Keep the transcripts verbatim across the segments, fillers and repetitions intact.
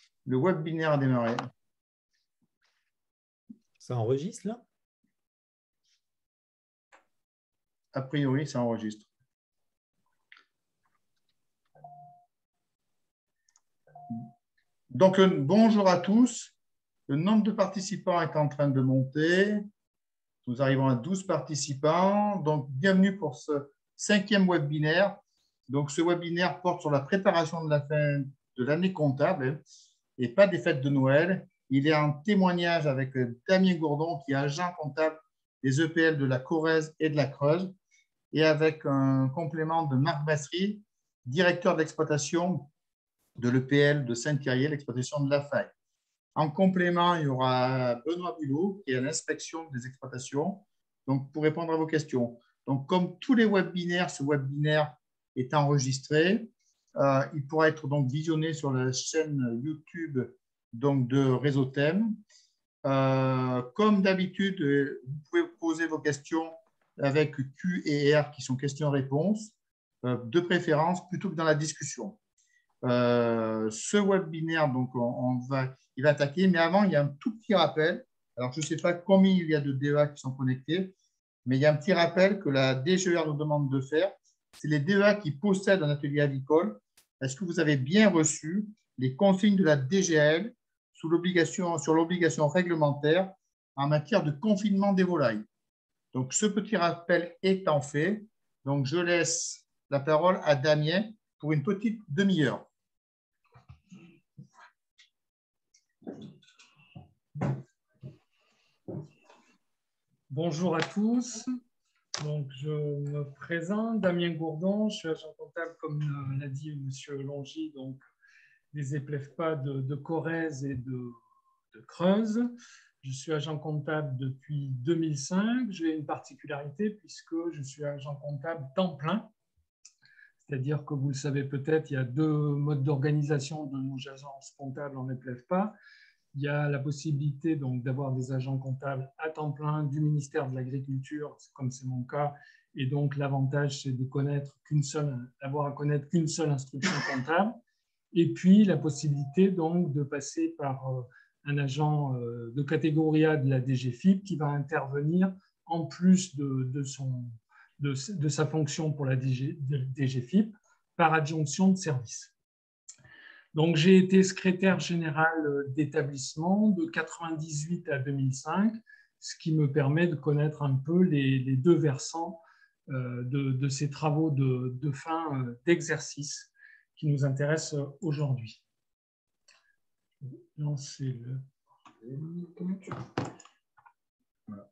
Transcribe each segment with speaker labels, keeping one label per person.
Speaker 1: Le webinaire a démarré.
Speaker 2: Ça enregistre là?
Speaker 1: A priori, ça enregistre. Donc, bonjour à tous. Le nombre de participants est en train de monter. Nous arrivons à douze participants. Donc, bienvenue pour ce cinquième webinaire. Donc, ce webinaire porte sur la préparation de la fin de l'année comptable et pas des fêtes de Noël. Il est en témoignage avec Damien Gourdon, qui est agent comptable des E P L de la Corrèze et de la Creuse, et avec un complément de Marc Bassery, directeur d'exploitation de l'E P L de Saint-Thierry, l'exploitation de la Faille. En complément, il y aura Benoît Bulot, qui est à l'inspection des exploitations, donc pour répondre à vos questions. Donc, comme tous les webinaires, ce webinaire est enregistré. Euh, il pourra être donc visionné sur la chaîne YouTube donc, de Réseau Thème. Euh, comme d'habitude, vous pouvez poser vos questions avec Q et R, qui sont questions-réponses, euh, de préférence, plutôt que dans la discussion. Euh, ce webinaire, donc, on, on va, il va attaquer, mais avant, il y a un tout petit rappel. Alors, je ne sais pas combien il y a de D E A qui sont connectés, mais il y a un petit rappel que la D G E R nous demande de faire. C'est les D E A qui possèdent un atelier avicole. Est-ce que vous avez bien reçu les consignes de la D G A L sous l'obligation, sur l'obligation réglementaire en matière de confinement des volailles? Donc, ce petit rappel étant fait, donc je laisse la parole à Damien pour une petite demi-heure.
Speaker 3: Bonjour à tous. Donc, je me présente, Damien Gourdon, je suis agent comptable, comme l'a dit M. Longy, donc des E P L E F P A de, de Corrèze et de, de Creuse. Je suis agent comptable depuis deux mille cinq. J'ai une particularité puisque je suis agent comptable temps plein. C'est-à-dire que vous le savez peut-être, il y a deux modes d'organisation de nos agences comptables en E P L E F P A. Il y a la possibilité donc d'avoir des agents comptables à temps plein du ministère de l'Agriculture, comme c'est mon cas. Et donc, l'avantage, c'est de connaître qu'une seule, d'avoir à connaître qu'une seule instruction comptable. Et puis, la possibilité donc de passer par un agent de catégorie A de la D G F I P qui va intervenir en plus de, de, son, de, de sa fonction pour la D G, de D G F I P par adjonction de service. Donc, j'ai été secrétaire général d'établissement de quatre-vingt-dix-huit à deux mille cinq, ce qui me permet de connaître un peu les, les deux versants de, de ces travaux de, de fin d'exercice qui nous intéressent aujourd'hui. Lancer le... Voilà.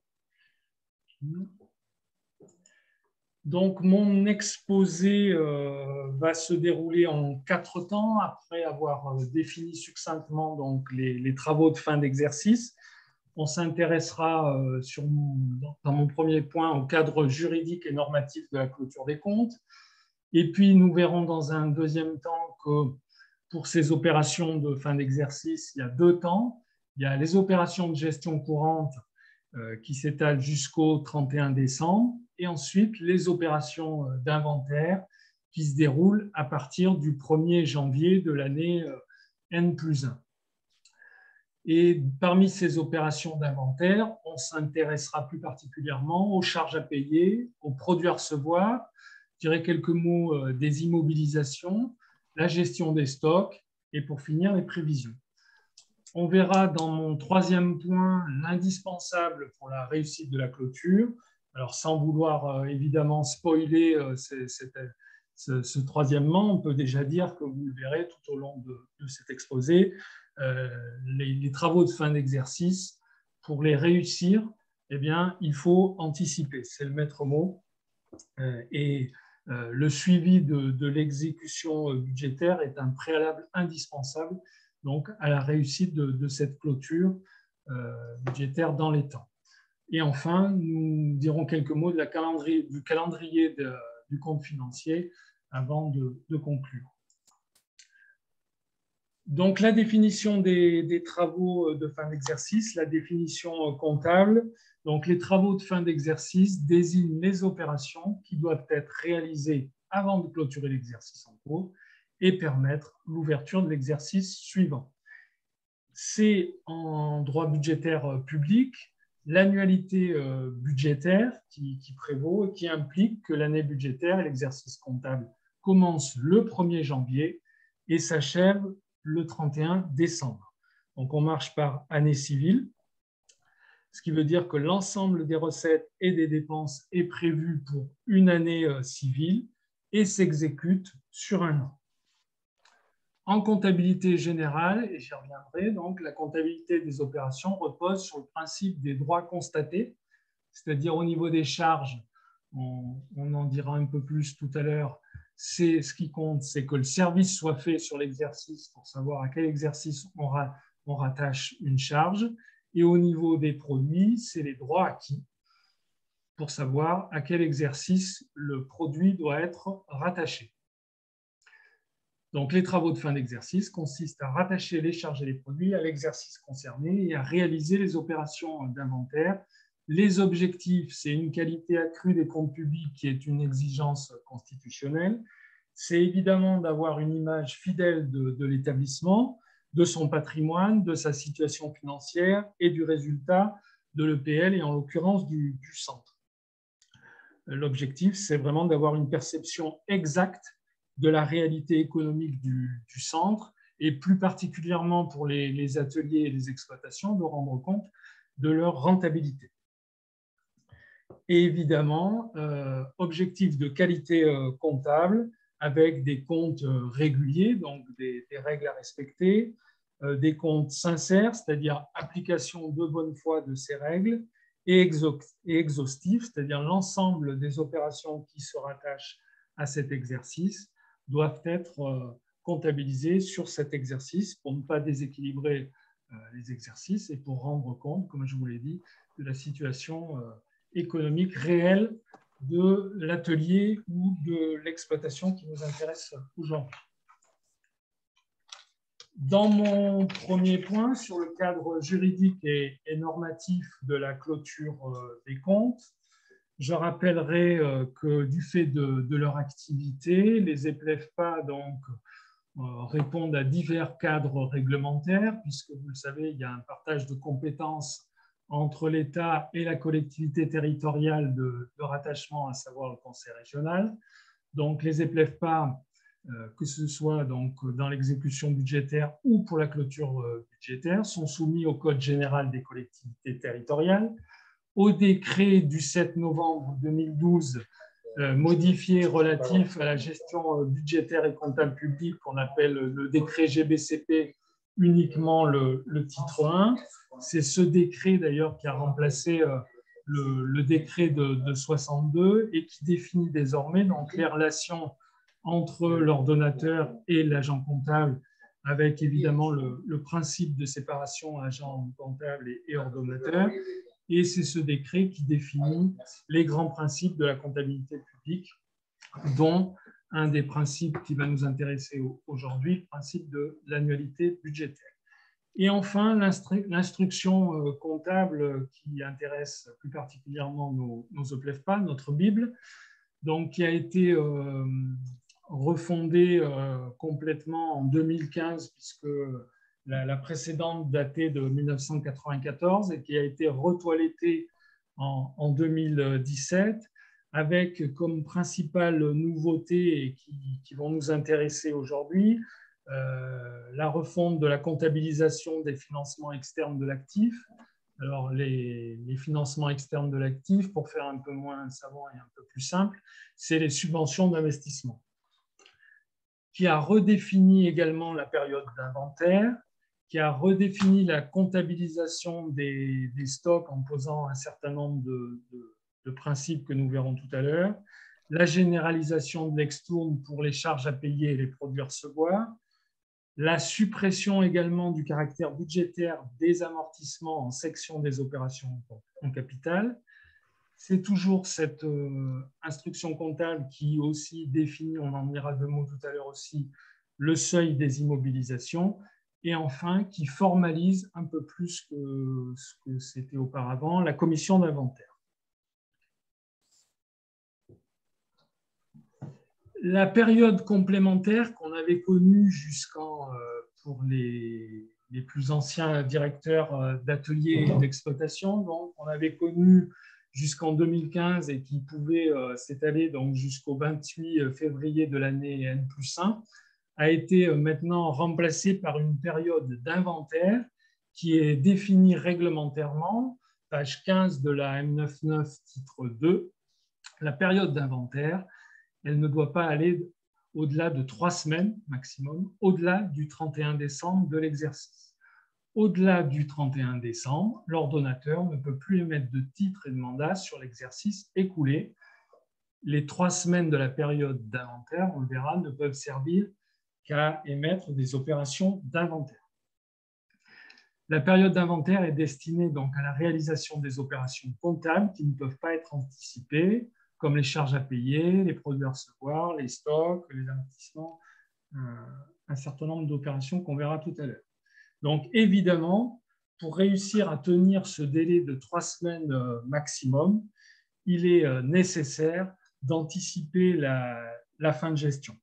Speaker 3: Donc, mon exposé euh, va se dérouler en quatre temps, après avoir euh, défini succinctement donc, les, les travaux de fin d'exercice. On s'intéressera euh, sur mon, dans mon premier point au cadre juridique et normatif de la clôture des comptes. Et puis, nous verrons dans un deuxième temps que pour ces opérations de fin d'exercice, il y a deux temps. Il y a les opérations de gestion courante euh, qui s'étalent jusqu'au trente et un décembre. Et ensuite, les opérations d'inventaire qui se déroulent à partir du premier janvier de l'année N plus un. Et parmi ces opérations d'inventaire, on s'intéressera plus particulièrement aux charges à payer, aux produits à recevoir, je dirais quelques mots des immobilisations, la gestion des stocks et pour finir, les prévisions. On verra dans mon troisième point l'indispensable pour la réussite de la clôture. Alors, sans vouloir euh, évidemment spoiler euh, c'est, c'est, ce, ce troisièmement, on peut déjà dire que vous le verrez tout au long de, de cet exposé, euh, les, les travaux de fin d'exercice, pour les réussir, eh bien, il faut anticiper, c'est le maître mot. Euh, et euh, le suivi de, de l'exécution budgétaire est un préalable indispensable donc, à la réussite de, de cette clôture euh, budgétaire dans les temps. Et enfin, nous dirons quelques mots de la calendrier, du calendrier de, du compte financier avant de, de conclure. Donc, la définition des, des travaux de fin d'exercice, la définition comptable. Donc, les travaux de fin d'exercice désignent les opérations qui doivent être réalisées avant de clôturer l'exercice en cours et permettre l'ouverture de l'exercice suivant. c'est en droit budgétaire public l'annualité budgétaire qui, qui prévaut et qui implique que l'année budgétaire et l'exercice comptable commencent le premier janvier et s'achèvent le trente et un décembre. Donc, on marche par année civile, ce qui veut dire que l'ensemble des recettes et des dépenses est prévu pour une année civile et s'exécute sur un an. En comptabilité générale, et j'y reviendrai, donc la comptabilité des opérations repose sur le principe des droits constatés, c'est-à-dire au niveau des charges, on, on en dira un peu plus tout à l'heure, c'est ce qui compte, c'est que le service soit fait sur l'exercice pour savoir à quel exercice on, ra, on rattache une charge, et au niveau des produits, c'est les droits acquis pour savoir à quel exercice le produit doit être rattaché. Donc, les travaux de fin d'exercice consistent à rattacher les charges et les produits à l'exercice concerné et à réaliser les opérations d'inventaire. Les objectifs, c'est une qualité accrue des comptes publics qui est une exigence constitutionnelle. C'est évidemment d'avoir une image fidèle de, de l'établissement, de son patrimoine, de sa situation financière et du résultat de l'E P L et en l'occurrence du, du centre. L'objectif, c'est vraiment d'avoir une perception exacte de la réalité économique du, du centre et plus particulièrement pour les, les ateliers et les exploitations, de rendre compte de leur rentabilité. Et évidemment, euh, objectif de qualité euh, comptable avec des comptes euh, réguliers, donc des, des règles à respecter, euh, des comptes sincères, c'est-à-dire application de bonne foi de ces règles, et, et exhaustifs, c'est-à-dire l'ensemble des opérations qui se rattachent à cet exercice doivent être comptabilisés sur cet exercice pour ne pas déséquilibrer les exercices et pour rendre compte, comme je vous l'ai dit, de la situation économique réelle de l'atelier ou de l'exploitation qui nous intéresse aujourd'hui. Dans mon premier point, sur le cadre juridique et, et normatif de la clôture des comptes, je rappellerai que du fait de, de leur activité, les E P L E F P A donc, euh, répondent à divers cadres réglementaires, puisque vous le savez, il y a un partage de compétences entre l'État et la collectivité territoriale de, de rattachement, à savoir le conseil régional. Donc les E P L E F P A, euh, que ce soit donc, dans l'exécution budgétaire ou pour la clôture euh, budgétaire, sont soumis au Code général des collectivités territoriales, au décret du sept novembre deux mille douze euh, modifié relatif à la gestion budgétaire et comptable publique qu'on appelle le décret G B C P, uniquement le, le titre un. C'est ce décret d'ailleurs qui a remplacé euh, le, le décret de, de soixante-deux et qui définit désormais donc, les relations entre l'ordonnateur et l'agent comptable, avec évidemment le, le principe de séparation agent comptable et, et ordonnateur. Et c'est ce décret qui définit les grands principes de la comptabilité publique, dont un des principes qui va nous intéresser aujourd'hui, le principe de l'annualité budgétaire. Et enfin, l'instruction comptable qui intéresse plus particulièrement nos, nos E P L E F P A, notre Bible, donc, qui a été euh, refondée euh, complètement en deux mille quinze, puisque La, la précédente datait de mille neuf cent quatre-vingt-quatorze et qui a été retoilettée en, en deux mille dix-sept avec comme principale nouveauté et qui, qui vont nous intéresser aujourd'hui euh, la refonte de la comptabilisation des financements externes de l'actif. Alors, les, les financements externes de l'actif, pour faire un peu moins savant et un peu plus simple, c'est les subventions d'investissement, qui a redéfini également la période d'inventaire, qui a redéfini la comptabilisation des, des stocks en posant un certain nombre de, de, de principes que nous verrons tout à l'heure, la généralisation de l'extourne pour les charges à payer et les produits à recevoir, la suppression également du caractère budgétaire des amortissements en section des opérations en capital. C'est toujours cette euh, instruction comptable qui aussi définit, on en dira deux mots tout à l'heure aussi, le seuil des immobilisations, et enfin qui formalise un peu plus que ce que c'était auparavant, la commission d'inventaire. La période complémentaire qu'on avait connue jusqu'en, euh, pour les, les plus anciens directeurs d'ateliers et d'exploitation. Donc, on avait connu jusqu'en deux mille quinze et qui pouvait s'étaler donc jusqu'au vingt-huit février de l'année N plus un, a été maintenant remplacé par une période d'inventaire qui est définie réglementairement, page quinze de la M quatre-vingt-neuf, titre deux. La période d'inventaire, elle ne doit pas aller au-delà de trois semaines maximum, au-delà du trente et un décembre de l'exercice. Au-delà du trente et un décembre, l'ordonnateur ne peut plus émettre de titres et de mandats sur l'exercice écoulé. Les trois semaines de la période d'inventaire, on le verra, ne peuvent servir qu'à émettre des opérations d'inventaire. La période d'inventaire est destinée donc à la réalisation des opérations comptables qui ne peuvent pas être anticipées, comme les charges à payer, les produits à recevoir, les stocks, les investissements, un certain nombre d'opérations qu'on verra tout à l'heure. Donc, évidemment, pour réussir à tenir ce délai de trois semaines maximum, il est nécessaire d'anticiper la, la fin de gestion.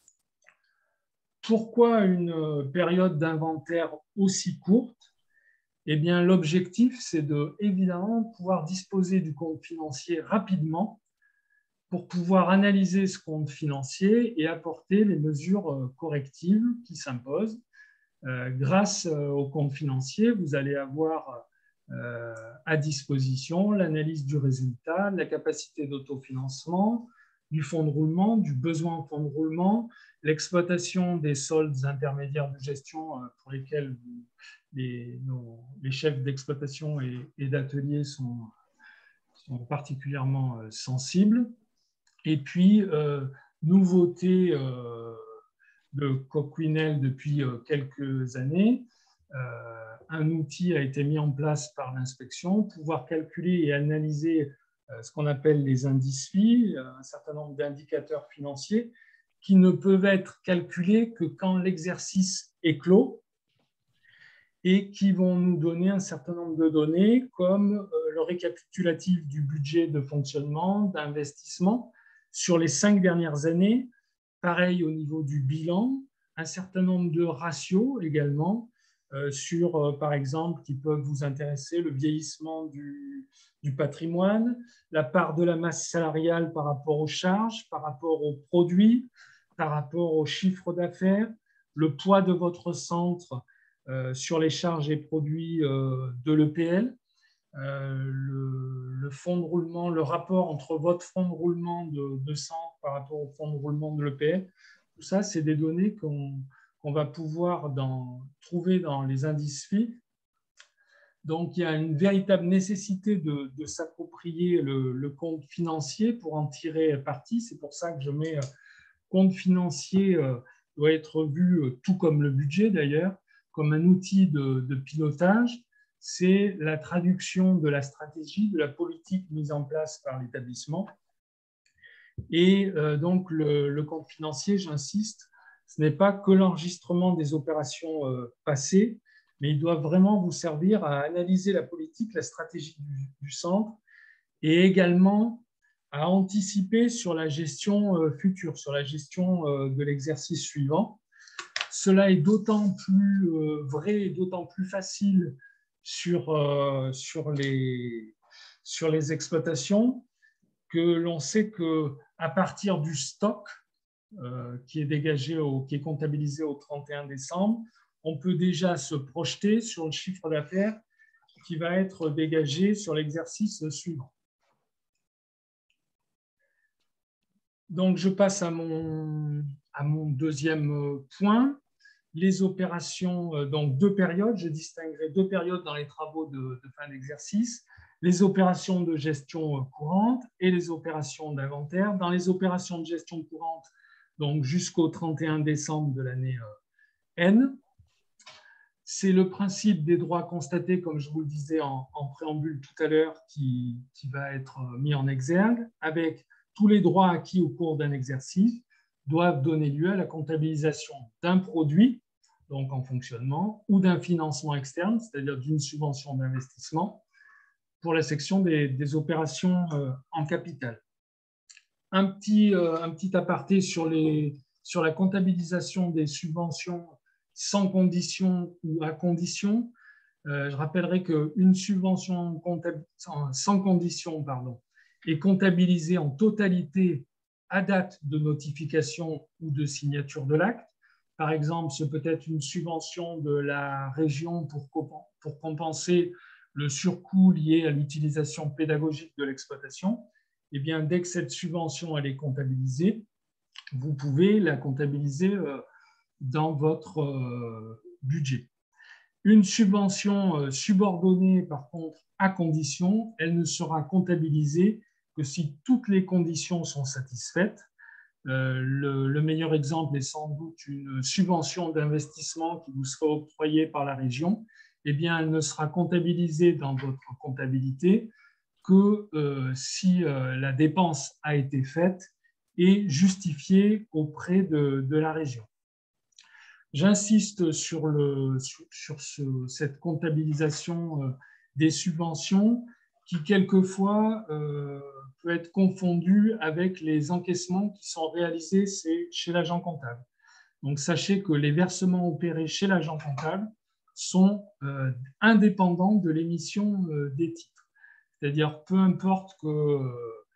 Speaker 3: Pourquoi une période d'inventaire aussi courte? Eh bien, l'objectif, c'est de, évidemment, pouvoir disposer du compte financier rapidement pour pouvoir analyser ce compte financier et apporter les mesures correctives qui s'imposent. Euh, grâce au compte financier, vous allez avoir euh, à disposition l'analyse du résultat, la capacité d'autofinancement, du fonds de roulement, du besoin en fonds de roulement, l'exploitation des soldes intermédiaires de gestion euh, pour lesquels vous, les, nos, les chefs d'exploitation et, et d'atelier sont, sont particulièrement euh, sensibles. Et puis, euh, nouveauté euh, de Cocquenel depuis quelques années, euh, un outil a été mis en place par l'inspection, pouvoir calculer et analyser euh, ce qu'on appelle les indices F I, un certain nombre d'indicateurs financiers qui ne peuvent être calculés que quand l'exercice est clos et qui vont nous donner un certain nombre de données comme euh, le récapitulatif du budget de fonctionnement, d'investissement sur les cinq dernières années. Pareil au niveau du bilan, un certain nombre de ratios également euh, sur, euh, par exemple, qui peuvent vous intéresser, le vieillissement du, du patrimoine, la part de la masse salariale par rapport aux charges, par rapport aux produits, par rapport au chiffre d'affaires, le poids de votre centre euh, sur les charges et produits euh, de l'E P L, euh, le, le fonds de roulement, le rapport entre votre fonds de roulement de, de centre par rapport au fonds de roulement de l'E P L. Tout ça, c'est des données qu'on qu'on va pouvoir dans, trouver dans les indices F I. Donc, il y a une véritable nécessité de, de s'approprier le, le compte financier pour en tirer parti. C'est pour ça que je mets compte financier euh, doit être vu, euh, tout comme le budget d'ailleurs, comme un outil de, de pilotage. C'est la traduction de la stratégie, de la politique mise en place par l'établissement. Et euh, donc, le, le compte financier, j'insiste, ce n'est pas que l'enregistrement des opérations euh, passées, mais il doit vraiment vous servir à analyser la politique, la stratégie du, du centre et également à anticiper sur la gestion euh, future, sur la gestion euh, de l'exercice suivant. Cela est d'autant plus euh, vrai et d'autant plus facile sur, euh, sur, les, sur les exploitations que l'on sait qu'à partir du stock euh, qui est dégagé, au, qui est comptabilisé au trente et un décembre, on peut déjà se projeter sur le chiffre d'affaires qui va être dégagé sur l'exercice suivant. Donc, je passe à mon, à mon deuxième point. Les opérations, donc deux périodes, je distinguerai deux périodes dans les travaux de, de fin d'exercice, les opérations de gestion courante et les opérations d'inventaire. Dans les opérations de gestion courante, donc jusqu'au trente et un décembre de l'année N, c'est le principe des droits constatés, comme je vous le disais en, en préambule tout à l'heure, qui, qui va être mis en exergue, avec tous les droits acquis au cours d'un exercice doivent donner lieu à la comptabilisation d'un produit, donc en fonctionnement, ou d'un financement externe, c'est-à-dire d'une subvention d'investissement, pour la section des, des opérations euh, en capital. Un petit, euh, un petit aparté sur, les, sur la comptabilisation des subventions sans condition ou à condition. Euh, je rappellerai qu'une subvention sans condition pardon, est comptabilisée en totalité à date de notification ou de signature de l'acte. Par exemple, ce peut être une subvention de la région pour, pour compenser le surcoût lié à l'utilisation pédagogique de l'exploitation. Eh bien, dès que cette subvention elle est comptabilisée, vous pouvez la comptabiliser dans votre budget. Une subvention subordonnée, par contre, à condition, elle ne sera comptabilisée que si toutes les conditions sont satisfaites. Euh, le, le meilleur exemple est sans doute une subvention d'investissement qui vous sera octroyée par la région. Eh bien, elle ne sera comptabilisée dans votre comptabilité que euh, si euh, la dépense a été faite et justifiée auprès de, de la région. J'insiste sur, le, sur, sur ce, cette comptabilisation euh, des subventions qui, quelquefois, euh, peut être confondue avec les encaissements qui sont réalisés chez l'agent comptable. Donc, sachez que les versements opérés chez l'agent comptable sont euh, indépendants de l'émission euh, des titres. C'est-à-dire, peu importe que euh,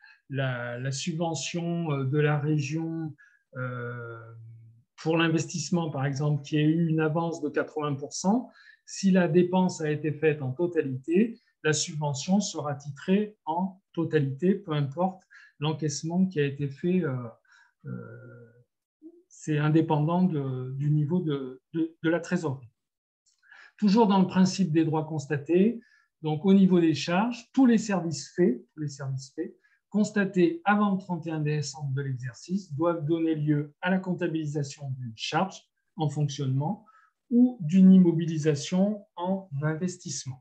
Speaker 3: la, la subvention euh, de la région euh, pour l'investissement, par exemple, qui ait eu une avance de quatre-vingts pour cent, si la dépense a été faite en totalité, la subvention sera titrée en totalité, peu importe l'encaissement qui a été fait. Euh, euh, c'est indépendant de, du niveau de, de, de la trésorerie. Toujours dans le principe des droits constatés, donc au niveau des charges, tous les services faits, tous les services faits constatés avant le trente et un décembre de l'exercice doivent donner lieu à la comptabilisation d'une charge en fonctionnement ou d'une immobilisation en investissement.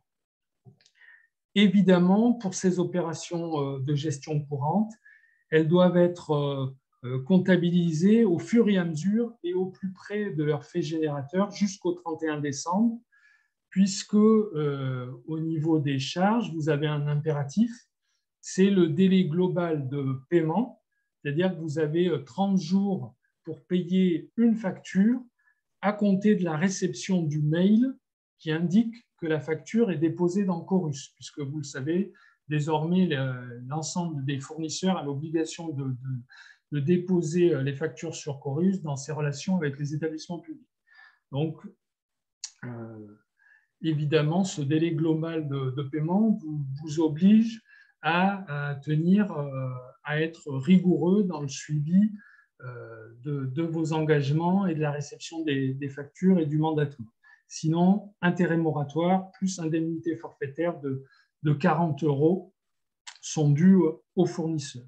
Speaker 3: Évidemment, pour ces opérations de gestion courante, elles doivent être comptabilisées au fur et à mesure et au plus près de leur fait générateur jusqu'au trente et un décembre, puisque euh, au niveau des charges, vous avez un impératif, c'est le délai global de paiement, c'est-à-dire que vous avez trente jours pour payer une facture à compter de la réception du mail qui indique que la facture est déposée dans Chorus, puisque vous le savez, désormais, l'ensemble des fournisseurs a l'obligation de, de, de déposer les factures sur Chorus dans ses relations avec les établissements publics. Donc, euh, évidemment, ce délai global de, de paiement vous, vous oblige à, à tenir, euh, à être rigoureux dans le suivi euh, de, de vos engagements et de la réception des, des factures et du mandatement. Sinon, intérêt moratoire plus indemnité forfaitaire de, de quarante euros sont dus aux fournisseurs.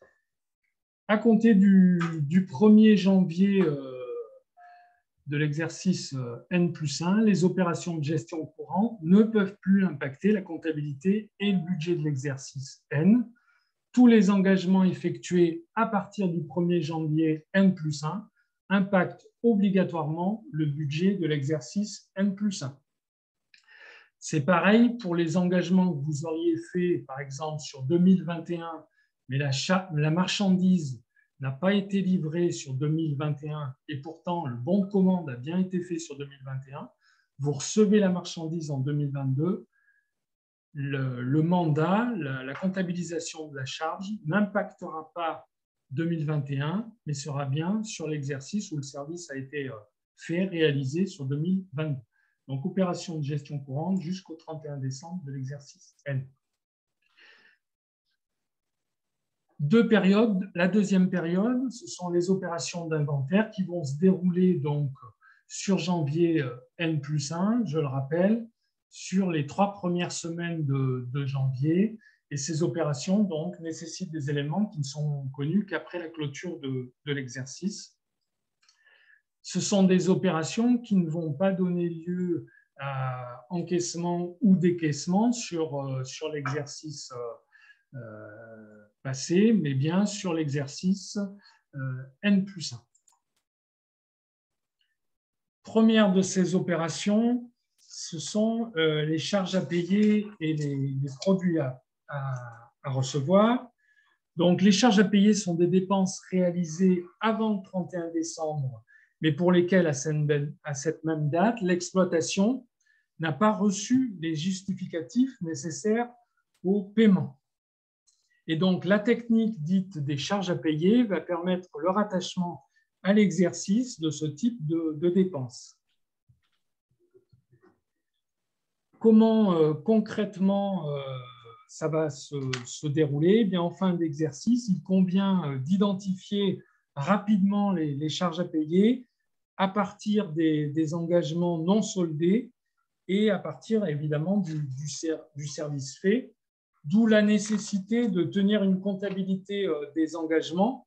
Speaker 3: À compter du, du premier janvier euh, de l'exercice N plus un, les opérations de gestion courante ne peuvent plus impacter la comptabilité et le budget de l'exercice N. Tous les engagements effectués à partir du premier janvier N plus un impactent obligatoirement le budget de l'exercice N plus un. C'est pareil pour les engagements que vous auriez faits, par exemple, sur deux mille vingt et un, mais la, la marchandise n'a pas été livré sur deux mille vingt et un et pourtant le bon de commande a bien été fait sur deux mille vingt et un, vous recevez la marchandise en deux mille vingt-deux, le, le mandat, la, la comptabilisation de la charge n'impactera pas deux mille vingt et un, mais sera bien sur l'exercice où le service a été fait, réalisé sur deux mille vingt-deux. Donc, opération de gestion courante jusqu'au trente et un décembre de l'exercice N. Deux périodes. La deuxième période, ce sont les opérations d'inventaire qui vont se dérouler donc sur janvier N plus un, je le rappelle, sur les trois premières semaines de, de janvier. Et ces opérations donc nécessitent des éléments qui ne sont connus qu'après la clôture de, de l'exercice. Ce sont des opérations qui ne vont pas donner lieu à encaissement ou décaissement sur, sur l'exercice euh, passé, mais bien sur l'exercice euh, N plus un. Première de ces opérations, ce sont euh, les charges à payer et les, les produits à, à, à recevoir. Donc, les charges à payer sont des dépenses réalisées avant le trente et un décembre mais pour lesquels, à cette même date, l'exploitation n'a pas reçu les justificatifs nécessaires au paiement. Et donc, la technique dite des charges à payer va permettre le rattachement à l'exercice de ce type de, de dépenses. Comment euh, concrètement euh, ça va se, se dérouler? Eh bien, en fin d'exercice, il convient d'identifier rapidement les, les charges à payer à partir des, des engagements non soldés et à partir évidemment du, du, ser, du service fait, d'où la nécessité de tenir une comptabilité euh, des engagements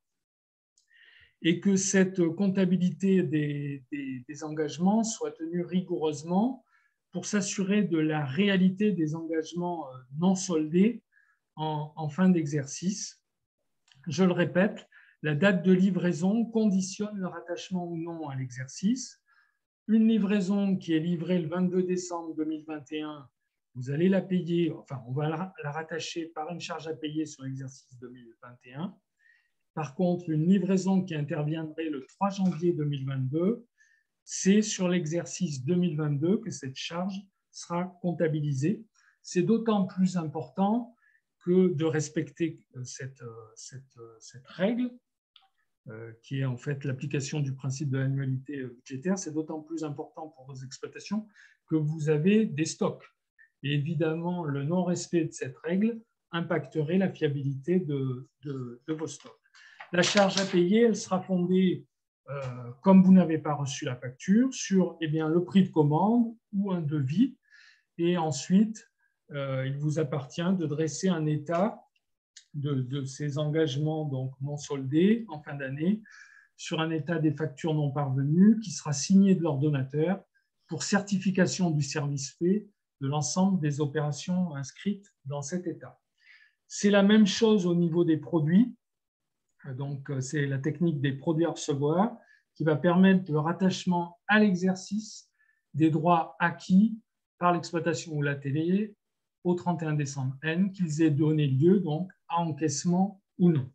Speaker 3: et que cette comptabilité des, des, des engagements soit tenue rigoureusement pour s'assurer de la réalité des engagements non soldés en, en fin d'exercice. Je le répète, la date de livraison conditionne le rattachement ou non à l'exercice. Une livraison qui est livrée le vingt-deux décembre deux mille vingt et un, vous allez la payer, enfin, on va la rattacher par une charge à payer sur l'exercice deux mille vingt et un. Par contre, une livraison qui interviendrait le trois janvier deux mille vingt-deux, c'est sur l'exercice deux mille vingt-deux que cette charge sera comptabilisée. C'est d'autant plus important que de respecter cette, cette, cette règle, euh, qui est en fait l'application du principe de l'annualité budgétaire. C'est d'autant plus important pour vos exploitations que vous avez des stocks. Et évidemment, le non-respect de cette règle impacterait la fiabilité de, de, de vos stocks. La charge à payer, elle sera fondée, euh, comme vous n'avez pas reçu la facture, sur eh bien, le prix de commande ou un devis. Et ensuite, euh, il vous appartient de dresser un état de, de ces engagements donc, non soldés en fin d'année sur un état des factures non parvenues qui sera signé de l'ordonnateur pour certification du service fait de l'ensemble des opérations inscrites dans cet état. C'est la même chose au niveau des produits. Donc, c'est la technique des produits à recevoir qui va permettre le rattachement à l'exercice des droits acquis par l'exploitation ou l'atelier au trente et un décembre N, qu'ils aient donné lieu donc à encaissement ou non.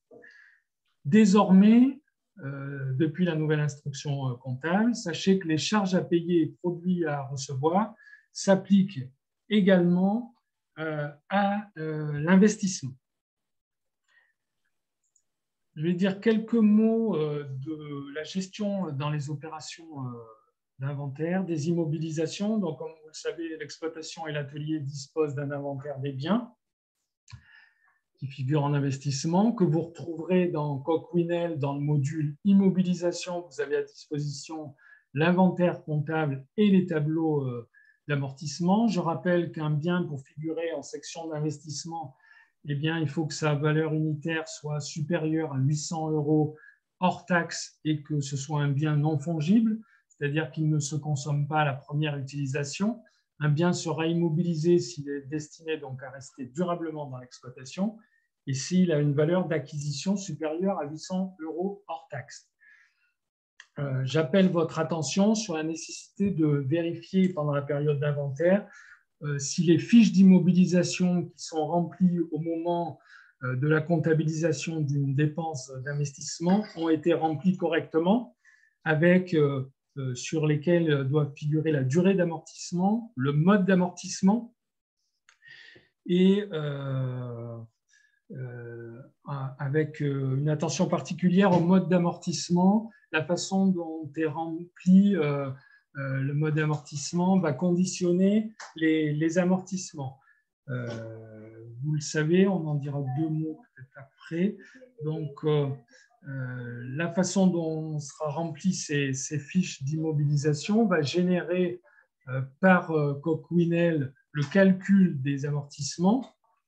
Speaker 3: Désormais, euh, depuis la nouvelle instruction comptable, sachez que les charges à payer et produits à recevoir s'appliquent également euh, à euh, l'investissement. Je vais dire quelques mots de la gestion dans les opérations d'inventaire, des immobilisations. Donc, comme vous le savez, l'exploitation et l'atelier disposent d'un inventaire des biens qui figure en investissement, que vous retrouverez dans Cockwinel, dans le module immobilisation. Vous avez à disposition l'inventaire comptable et les tableaux d'amortissement. Je rappelle qu'un bien, pour figurer en section d'investissement, eh bien, il faut que sa valeur unitaire soit supérieure à huit cents euros hors taxe et que ce soit un bien non fongible, c'est-à-dire qu'il ne se consomme pas à la première utilisation. Un bien sera immobilisé s'il est destiné donc à rester durablement dans l'exploitation et s'il a une valeur d'acquisition supérieure à huit cents euros hors taxe. Euh, j'appelle votre attention sur la nécessité de vérifier pendant la période d'inventaire Euh, si les fiches d'immobilisation qui sont remplies au moment euh, de la comptabilisation d'une dépense d'investissement ont été remplies correctement, avec, euh, euh, sur lesquelles doivent figurer la durée d'amortissement, le mode d'amortissement et euh, euh, avec une attention particulière au mode d'amortissement, la façon dont est rempli euh, Euh, le mode d'amortissement va conditionner les, les amortissements. Euh, vous le savez, on en dira deux mots peut-être après. Donc, euh, euh, la façon dont sera remplie ces, ces fiches d'immobilisation va générer euh, par euh, Cockwinel le calcul des amortissements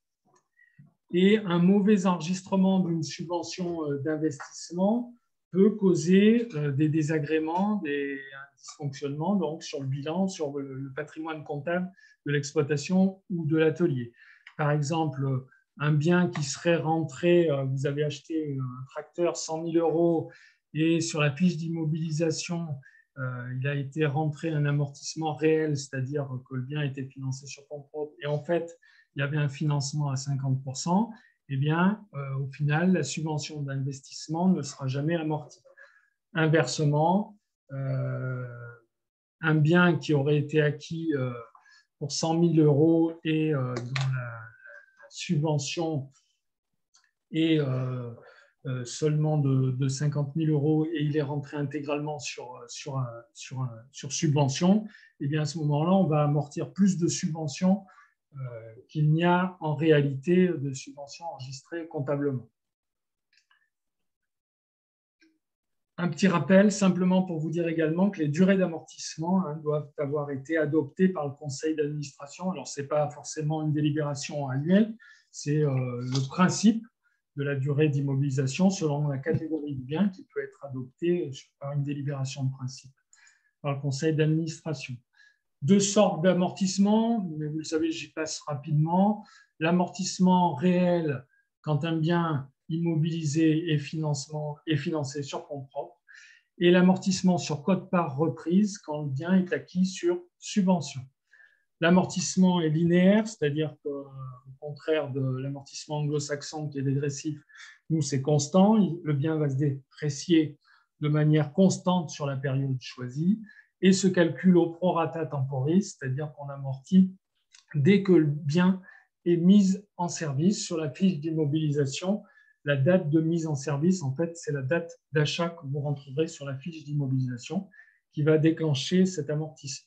Speaker 3: et un mauvais enregistrement d'une subvention euh, d'investissement peut causer euh, des désagréments, des dysfonctionnements donc, sur le bilan, sur le, le patrimoine comptable de l'exploitation ou de l'atelier. Par exemple, un bien qui serait rentré, euh, vous avez acheté un tracteur cent mille euros et sur la fiche d'immobilisation, euh, il a été rentré un amortissement réel, c'est-à-dire que le bien était financé sur fonds propres et en fait, il y avait un financement à cinquante pour cent, eh bien, euh, au final, la subvention d'investissement ne sera jamais amortie. Inversement, euh, un bien qui aurait été acquis euh, pour cent mille euros et euh, dont la, la subvention est euh, euh, seulement de, de cinquante mille euros et il est rentré intégralement sur, sur, sur, sur subvention, et bien à ce moment-là, on va amortir plus de subventions euh, qu'il n'y a en réalité de subventions enregistrées comptablement. Un petit rappel, simplement pour vous dire également que les durées d'amortissement hein, doivent avoir été adoptées par le conseil d'administration. Alors, ce n'est pas forcément une délibération annuelle, c'est euh, le principe de la durée d'immobilisation selon la catégorie du bien qui peut être adoptée par une délibération de principe par le conseil d'administration. Deux sortes d'amortissement, mais vous le savez, j'y passe rapidement. L'amortissement réel, quand un bien immobilisé et, financement, et financé sur fonds propres, et l'amortissement sur quote-part reprise quand le bien est acquis sur subvention. L'amortissement est linéaire, c'est-à-dire qu'au contraire de l'amortissement anglo-saxon qui est dégressif, nous c'est constant, le bien va se déprécier de manière constante sur la période choisie et se calcule au prorata temporis, c'est-à-dire qu'on amortit dès que le bien est mis en service. Sur la fiche d'immobilisation, la date de mise en service, en fait, c'est la date d'achat que vous rentrerez sur la fiche d'immobilisation qui va déclencher cet amortissement.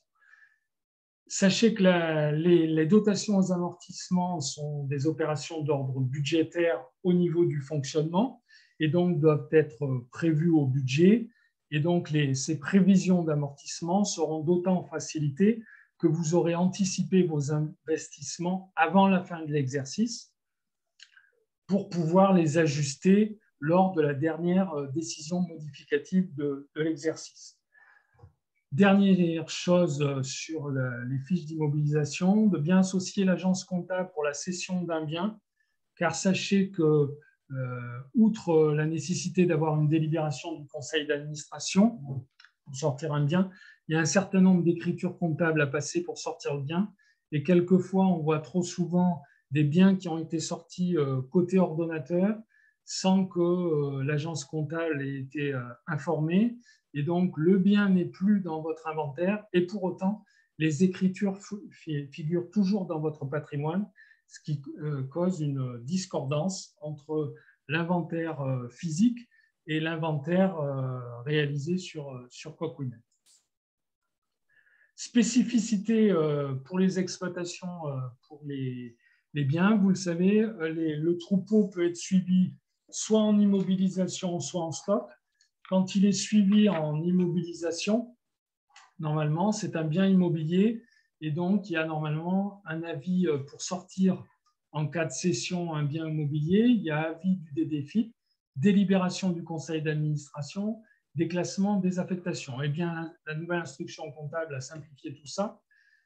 Speaker 3: Sachez que la, les, les dotations aux amortissements sont des opérations d'ordre budgétaire au niveau du fonctionnement et donc doivent être prévues au budget. Et donc, les, ces prévisions d'amortissement seront d'autant facilitées que vous aurez anticipé vos investissements avant la fin de l'exercice pour pouvoir les ajuster lors de la dernière décision modificative de, de l'exercice. Dernière chose sur la, les fiches d'immobilisation, de bien associer l'agence comptable pour la cession d'un bien, car sachez que, euh, outre la nécessité d'avoir une délibération du conseil d'administration pour sortir un bien, il y a un certain nombre d'écritures comptables à passer pour sortir le bien, et quelquefois, on voit trop souvent des biens qui ont été sortis euh, côté ordonnateur sans que euh, l'agence comptable ait été euh, informée. Et donc, le bien n'est plus dans votre inventaire et pour autant, les écritures figurent toujours dans votre patrimoine, ce qui euh, cause une discordance entre l'inventaire euh, physique et l'inventaire euh, réalisé sur, sur Cockwinet. Spécificité euh, pour les exploitations, euh, pour les, les biens, vous le savez, les, le troupeau peut être suivi soit en immobilisation, soit en stock. Quand il est suivi en immobilisation, normalement, c'est un bien immobilier et donc il y a normalement un avis pour sortir en cas de cession un bien immobilier, il y a avis du D D F I P, délibération du conseil d'administration, déclassement, désaffectation. Eh bien, la nouvelle instruction comptable a simplifié tout ça.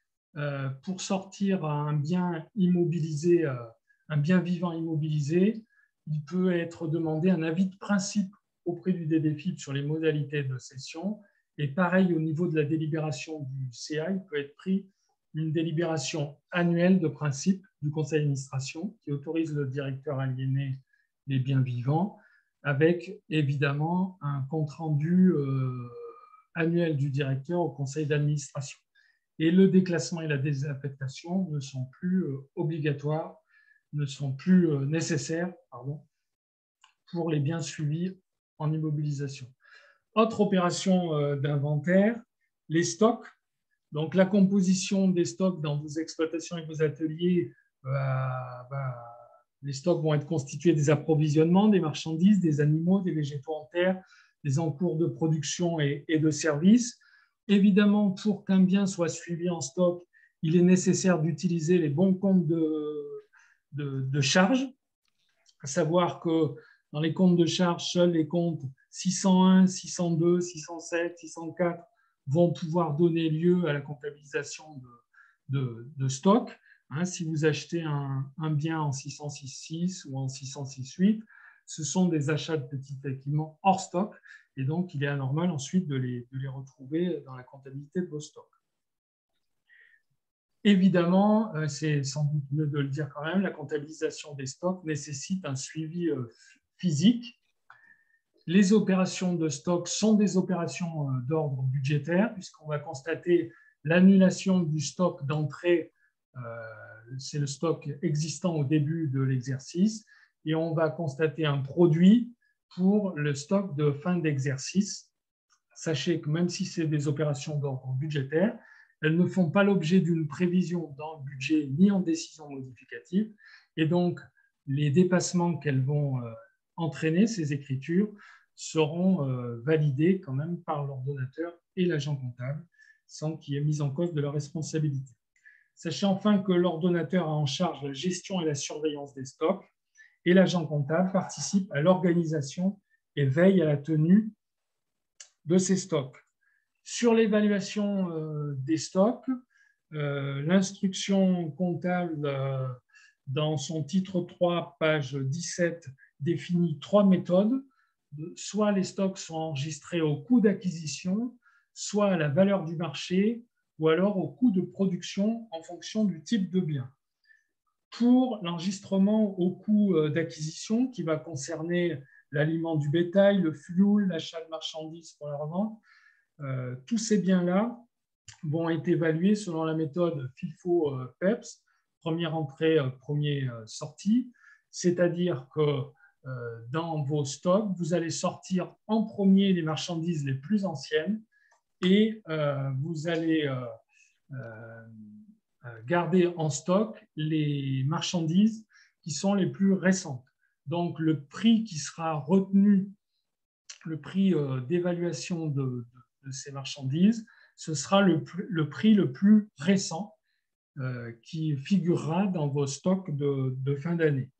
Speaker 3: Euh, pour sortir un bien immobilisé, euh, un bien vivant immobilisé, il peut être demandé un avis de principe auprès du D D F I P sur les modalités de cession. Et pareil, au niveau de la délibération du C A, il peut être pris une délibération annuelle de principe du conseil d'administration qui autorise le directeur à aliéner les biens vivants, avec évidemment un compte-rendu euh, annuel du directeur au conseil d'administration. Et le déclassement et la désaffectation ne sont plus euh, obligatoires, ne sont plus euh, nécessaires pardon, pour les biens suivis en immobilisation. Autre opération euh, d'inventaire, les stocks. Donc, la composition des stocks dans vos exploitations et vos ateliers, euh, bah, les stocks vont être constitués des approvisionnements, des marchandises, des animaux, des végétaux en terre, des encours de production et, et de services. Évidemment, pour qu'un bien soit suivi en stock, il est nécessaire d'utiliser les bons comptes de, de, de charge, à savoir que dans les comptes de charge, seuls les comptes six cent un, six cent deux, six cent sept, six cent quatre vont pouvoir donner lieu à la comptabilisation de, de, de stock. Hein, si vous achetez un, un bien en six cent six ou en six cent six ce sont des achats de petits équipements hors stock et donc il est anormal ensuite de les, de les retrouver dans la comptabilité de vos stocks. Évidemment, c'est sans doute mieux de le dire quand même, la comptabilisation des stocks nécessite un suivi physique. Les opérations de stock sont des opérations d'ordre budgétaire, puisqu'on va constater l'annulation du stock d'entrée, euh, c'est le stock existant au début de l'exercice, et on va constater un produit pour le stock de fin d'exercice. Sachez que même si c'est des opérations d'ordre budgétaire, elles ne font pas l'objet d'une prévision dans le budget ni en décision modificative, et donc les dépassements qu'elles vont euh, entraîner, ces écritures, seront euh, validés quand même par l'ordonnateur et l'agent comptable, sans qu'il y ait mise en cause de leur responsabilité. Sachez enfin que l'ordonnateur a en charge la gestion et la surveillance des stocks, et l'agent comptable participe à l'organisation et veille à la tenue de ces stocks. Sur l'évaluation euh, des stocks, euh, l'instruction comptable, euh, dans son titre trois, page dix-sept, définit trois méthodes. Soit les stocks sont enregistrés au coût d'acquisition, soit à la valeur du marché, ou alors au coût de production en fonction du type de bien. Pour l'enregistrement au coût d'acquisition, qui va concerner l'aliment du bétail, le fuel, l'achat de marchandises pour la revente, euh, tous ces biens-là vont être évalués selon la méthode FIFO-PEPS, première entrée, première sortie, c'est-à-dire que euh, dans vos stocks, vous allez sortir en premier les marchandises les plus anciennes et euh, vous allez euh, euh, garder en stock les marchandises qui sont les plus récentes. Donc, le prix qui sera retenu, le prix euh, d'évaluation de, de, de ces marchandises, ce sera le, le prix le plus récent euh, qui figurera dans vos stocks de, de fin d'année.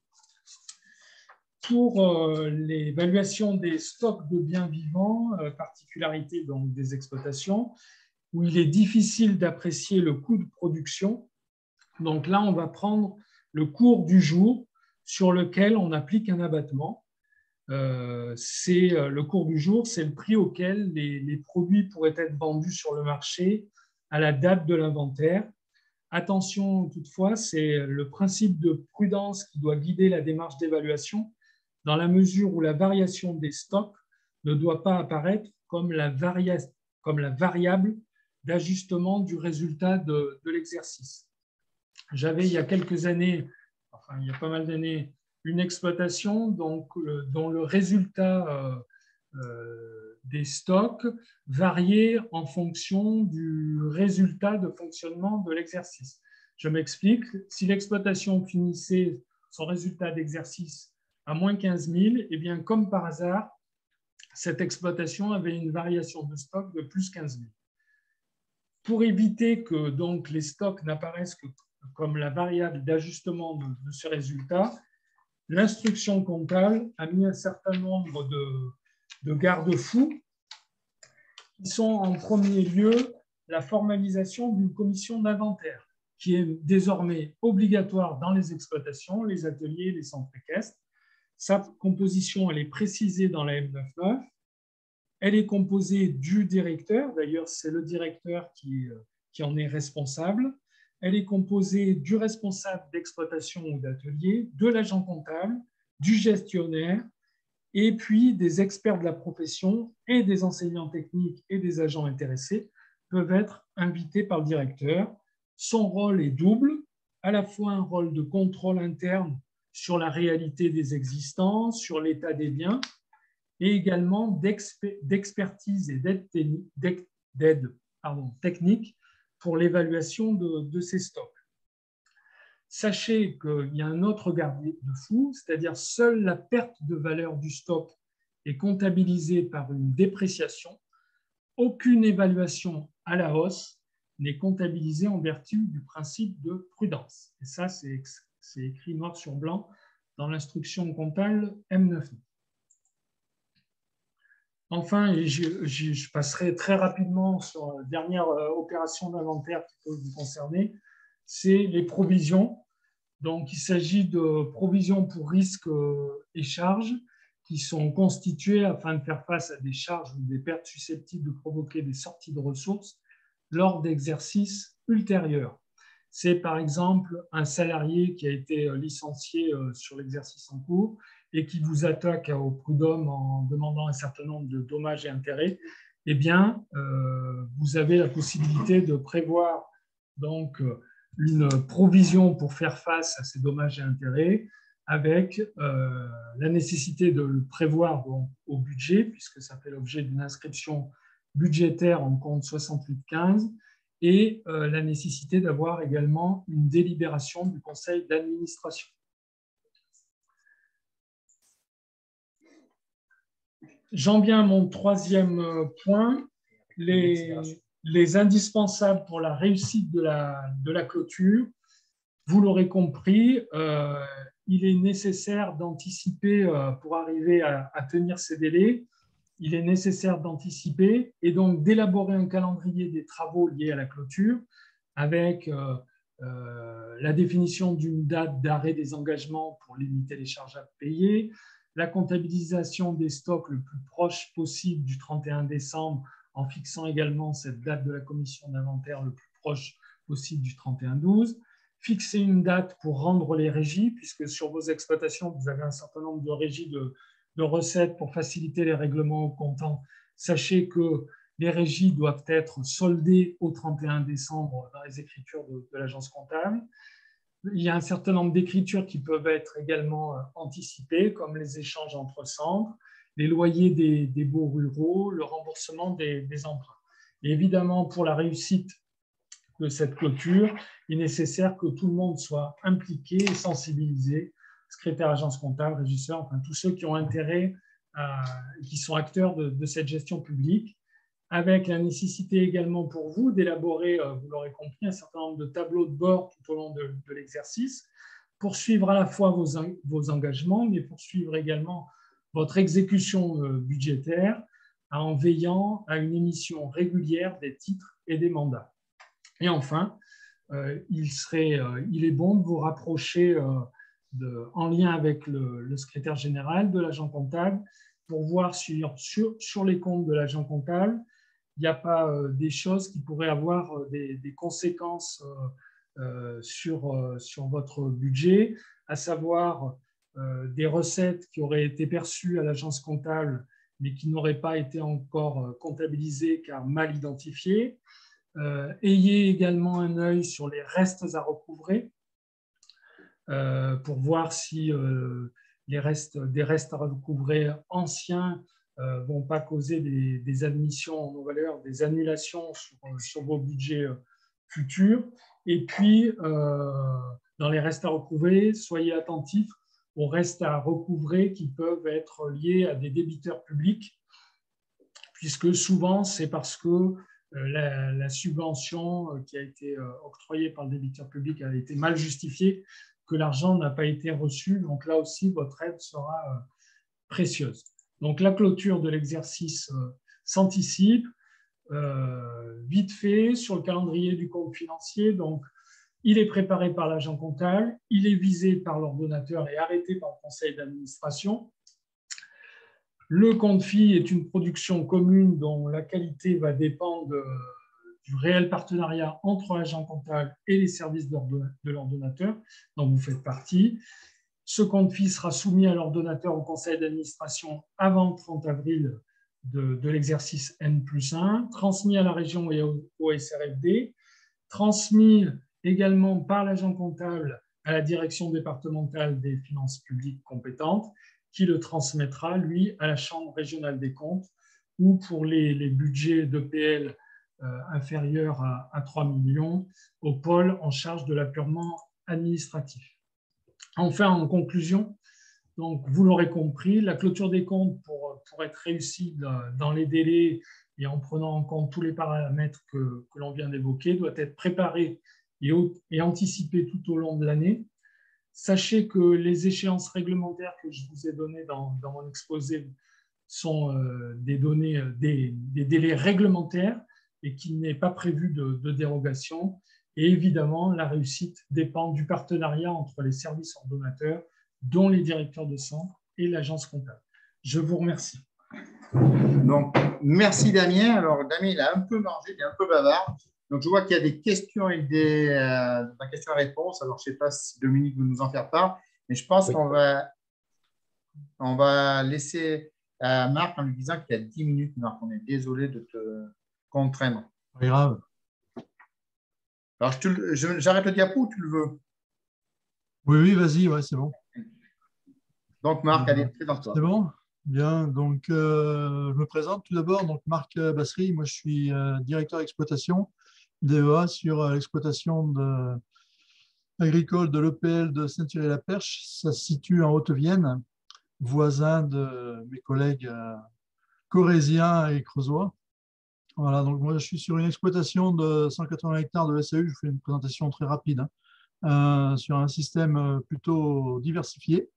Speaker 3: Pour euh, l'évaluation des stocks de biens vivants, euh, particularité donc des exploitations, où il est difficile d'apprécier le coût de production, donc là, on va prendre le cours du jour sur lequel on applique un abattement. Euh, c'est le cours du jour, c'est le prix auquel les, les produits pourraient être vendus sur le marché à la date de l'inventaire. Attention toutefois, c'est le principe de prudence qui doit guider la démarche d'évaluation, dans la mesure où la variation des stocks ne doit pas apparaître comme la, varia comme la variable d'ajustement du résultat de, de l'exercice. J'avais il y a quelques années, enfin il y a pas mal d'années, une exploitation donc, euh, dont le résultat euh, euh, des stocks variait en fonction du résultat de fonctionnement de l'exercice. Je m'explique, si l'exploitation finissait son résultat d'exercice à moins quinze mille, eh bien, comme par hasard, cette exploitation avait une variation de stock de plus quinze mille. Pour éviter que donc, les stocks n'apparaissent que comme la variable d'ajustement de, de ce résultat, l'instruction comptable a mis un certain nombre de, de garde-fous qui sont en premier lieu la formalisation d'une commission d'inventaire qui est désormais obligatoire dans les exploitations, les ateliers, les centres équestres. Sa composition, elle est précisée dans la M quatre-vingt-dix-neuf. Elle est composée du directeur, d'ailleurs c'est le directeur qui, qui en est responsable. Elle est composée du responsable d'exploitation ou d'atelier, de l'agent comptable, du gestionnaire, et puis des experts de la profession et des enseignants techniques et des agents intéressés peuvent être invités par le directeur. Son rôle est double, à la fois un rôle de contrôle interne sur la réalité des existants, sur l'état des biens, et également d'expertise et d'aide technique pour l'évaluation de, de ces stocks. Sachez qu'il y a un autre garde-fou, c'est-à-dire seule la perte de valeur du stock est comptabilisée par une dépréciation. Aucune évaluation à la hausse n'est comptabilisée en vertu du principe de prudence. Et ça, c'est écrit noir sur blanc dans l'instruction comptable M neuf. Enfin, et je, je, je passerai très rapidement sur la dernière opération d'inventaire qui peut vous concerner, c'est les provisions. Donc, il s'agit de provisions pour risques et charges qui sont constituées afin de faire face à des charges ou des pertes susceptibles de provoquer des sorties de ressources lors d'exercices ultérieurs. C'est par exemple un salarié qui a été licencié sur l'exercice en cours et qui vous attaque au prud'homme en demandant un certain nombre de dommages et intérêts, eh bien, euh, vous avez la possibilité de prévoir donc une provision pour faire face à ces dommages et intérêts, avec euh, la nécessité de le prévoir bon, au budget, puisque ça fait l'objet d'une inscription budgétaire en compte soixante-huit quinze, et euh, la nécessité d'avoir également une délibération du conseil d'administration. J'en viens à mon troisième point, les, les indispensables pour la réussite de la, de la clôture. Vous l'aurez compris, euh, il est nécessaire d'anticiper euh, pour arriver à, à tenir ces délais. Il est nécessaire d'anticiper et donc d'élaborer un calendrier des travaux liés à la clôture avec euh, euh, la définition d'une date d'arrêt des engagements pour limiter les charges à payer, la comptabilisation des stocks le plus proche possible du trente et un décembre en fixant également cette date de la commission d'inventaire le plus proche possible du trente et un douze, fixer une date pour rendre les régies, puisque sur vos exploitations, vous avez un certain nombre de régies de, de recettes pour faciliter les règlements au comptant. Sachez que les régies doivent être soldées au trente et un décembre dans les écritures de, de l'agence comptable. Il y a un certain nombre d'écritures qui peuvent être également anticipées, comme les échanges entre centres, les loyers des, des baux ruraux, le remboursement des, des emprunts. Et évidemment, pour la réussite de cette clôture, il est nécessaire que tout le monde soit impliqué et sensibilisé, secrétaire, agence comptable, régisseur, enfin tous ceux qui ont intérêt, à, qui sont acteurs de, de cette gestion publique, avec la nécessité également pour vous d'élaborer, vous l'aurez compris, un certain nombre de tableaux de bord tout au long de, de l'exercice, pour suivre à la fois vos, vos engagements, mais pour suivre également votre exécution budgétaire en veillant à une émission régulière des titres et des mandats. Et enfin, euh, il, serait, euh, il est bon de vous rapprocher euh, de, en lien avec le, le secrétaire général de l'agent comptable pour voir sur, sur, sur les comptes de l'agent comptable, il n'y a pas euh, des choses qui pourraient avoir euh, des, des conséquences euh, euh, sur, euh, sur votre budget, à savoir euh, des recettes qui auraient été perçues à l'agence comptable mais qui n'auraient pas été encore comptabilisées car mal identifiées. Euh, ayez également un œil sur les restes à recouvrer euh, pour voir si euh, les restes, des restes à recouvrer anciens ne euh, vont pas causer des, des admissions en non-valeur, des annulations sur, sur vos budgets futurs. Et puis, euh, dans les restes à recouvrer, soyez attentifs aux restes à recouvrer qui peuvent être liés à des débiteurs publics, puisque souvent, c'est parce que La, la subvention qui a été octroyée par le débiteur public a été mal justifiée, que l'argent n'a pas été reçu. Donc là aussi, votre aide sera précieuse. Donc la clôture de l'exercice s'anticipe euh, vite fait sur le calendrier du compte financier. Donc, il est préparé par l'agent comptable, il est visé par l'ordonnateur et arrêté par le conseil d'administration. Le compte F I est une production commune dont la qualité va dépendre de, du réel partenariat entre l'agent comptable et les services de l'ordonnateur, dont vous faites partie. Ce compte F I sera soumis à l'ordonnateur au conseil d'administration avant le trente avril de, de l'exercice N plus un, transmis à la région et au, au S R F D, transmis également par l'agent comptable à la direction départementale des finances publiques compétentes, qui le transmettra, lui, à la Chambre régionale des comptes, ou pour les, les budgets d'E P L euh, inférieurs à, à trois millions, au pôle en charge de l'appurement administratif. Enfin, en conclusion, donc, vous l'aurez compris, la clôture des comptes, pour, pour être réussie dans les délais et en prenant en compte tous les paramètres que, que l'on vient d'évoquer, doit être préparée et, et anticipée tout au long de l'année. Sachez que les échéances réglementaires que je vous ai données dans, dans mon exposé sont euh, des, données, des, des délais réglementaires et qu'il n'est pas prévu de, de dérogation. Et évidemment, la réussite dépend du partenariat entre les services ordonnateurs, dont les directeurs de centre et l'agence comptable. Je vous remercie.
Speaker 1: Donc, merci Damien. Alors, Damien, il a un peu mangé, il est un peu bavard. Donc, je vois qu'il y a des questions et des euh, questions-réponses. Alors, je ne sais pas si Dominique veut nous en faire part, mais je pense oui. qu'on va On va laisser à Marc en lui disant qu'il y a dix minutes, Marc. On est désolé de te contraindre.
Speaker 2: Pas grave.
Speaker 1: Alors, je te, je, j'arrête le diapo ou tu le veux?
Speaker 2: Oui, oui, vas-y, ouais, c'est bon.
Speaker 1: Donc, Marc, allez,
Speaker 2: C'est
Speaker 1: présente-toi.
Speaker 2: bon? Bien, donc euh, je me présente tout d'abord. Donc, Marc Bassery, moi je suis euh, directeur d'exploitation D E A sur euh, l'exploitation de, agricole de l'E P L de Saint-Thierry-la-Perche. Ça se situe en Haute-Vienne, voisin de mes collègues euh, corréziens et creusois. Voilà, donc moi je suis sur une exploitation de cent quatre-vingts hectares de S A U. Je fais une présentation très rapide, hein, euh, sur un système euh, plutôt diversifié.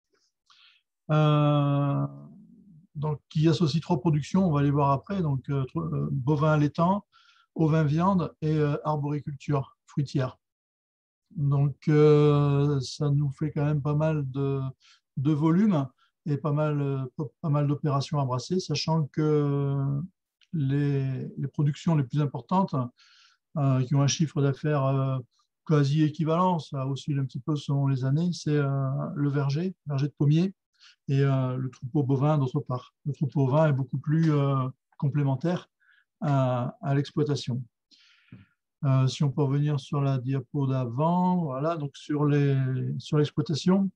Speaker 2: Euh, donc, qui associe trois productions, on va les voir après, donc euh, bovin allaitant, ovin viande et euh, arboriculture fruitière. Donc, euh, ça nous fait quand même pas mal de, de volume et pas mal, euh, pas mal d'opérations à brasser, sachant que les, les productions les plus importantes, euh, qui ont un chiffre d'affaires euh, quasi équivalent, ça oscille un petit peu selon les années, c'est euh, le verger, verger de pommier, et euh, le troupeau bovin d'autre part. Le troupeau bovin est beaucoup plus euh, complémentaire à, à l'exploitation. Euh, si on peut revenir sur la diapo d'avant, voilà, donc sur les, sur l'exploitation,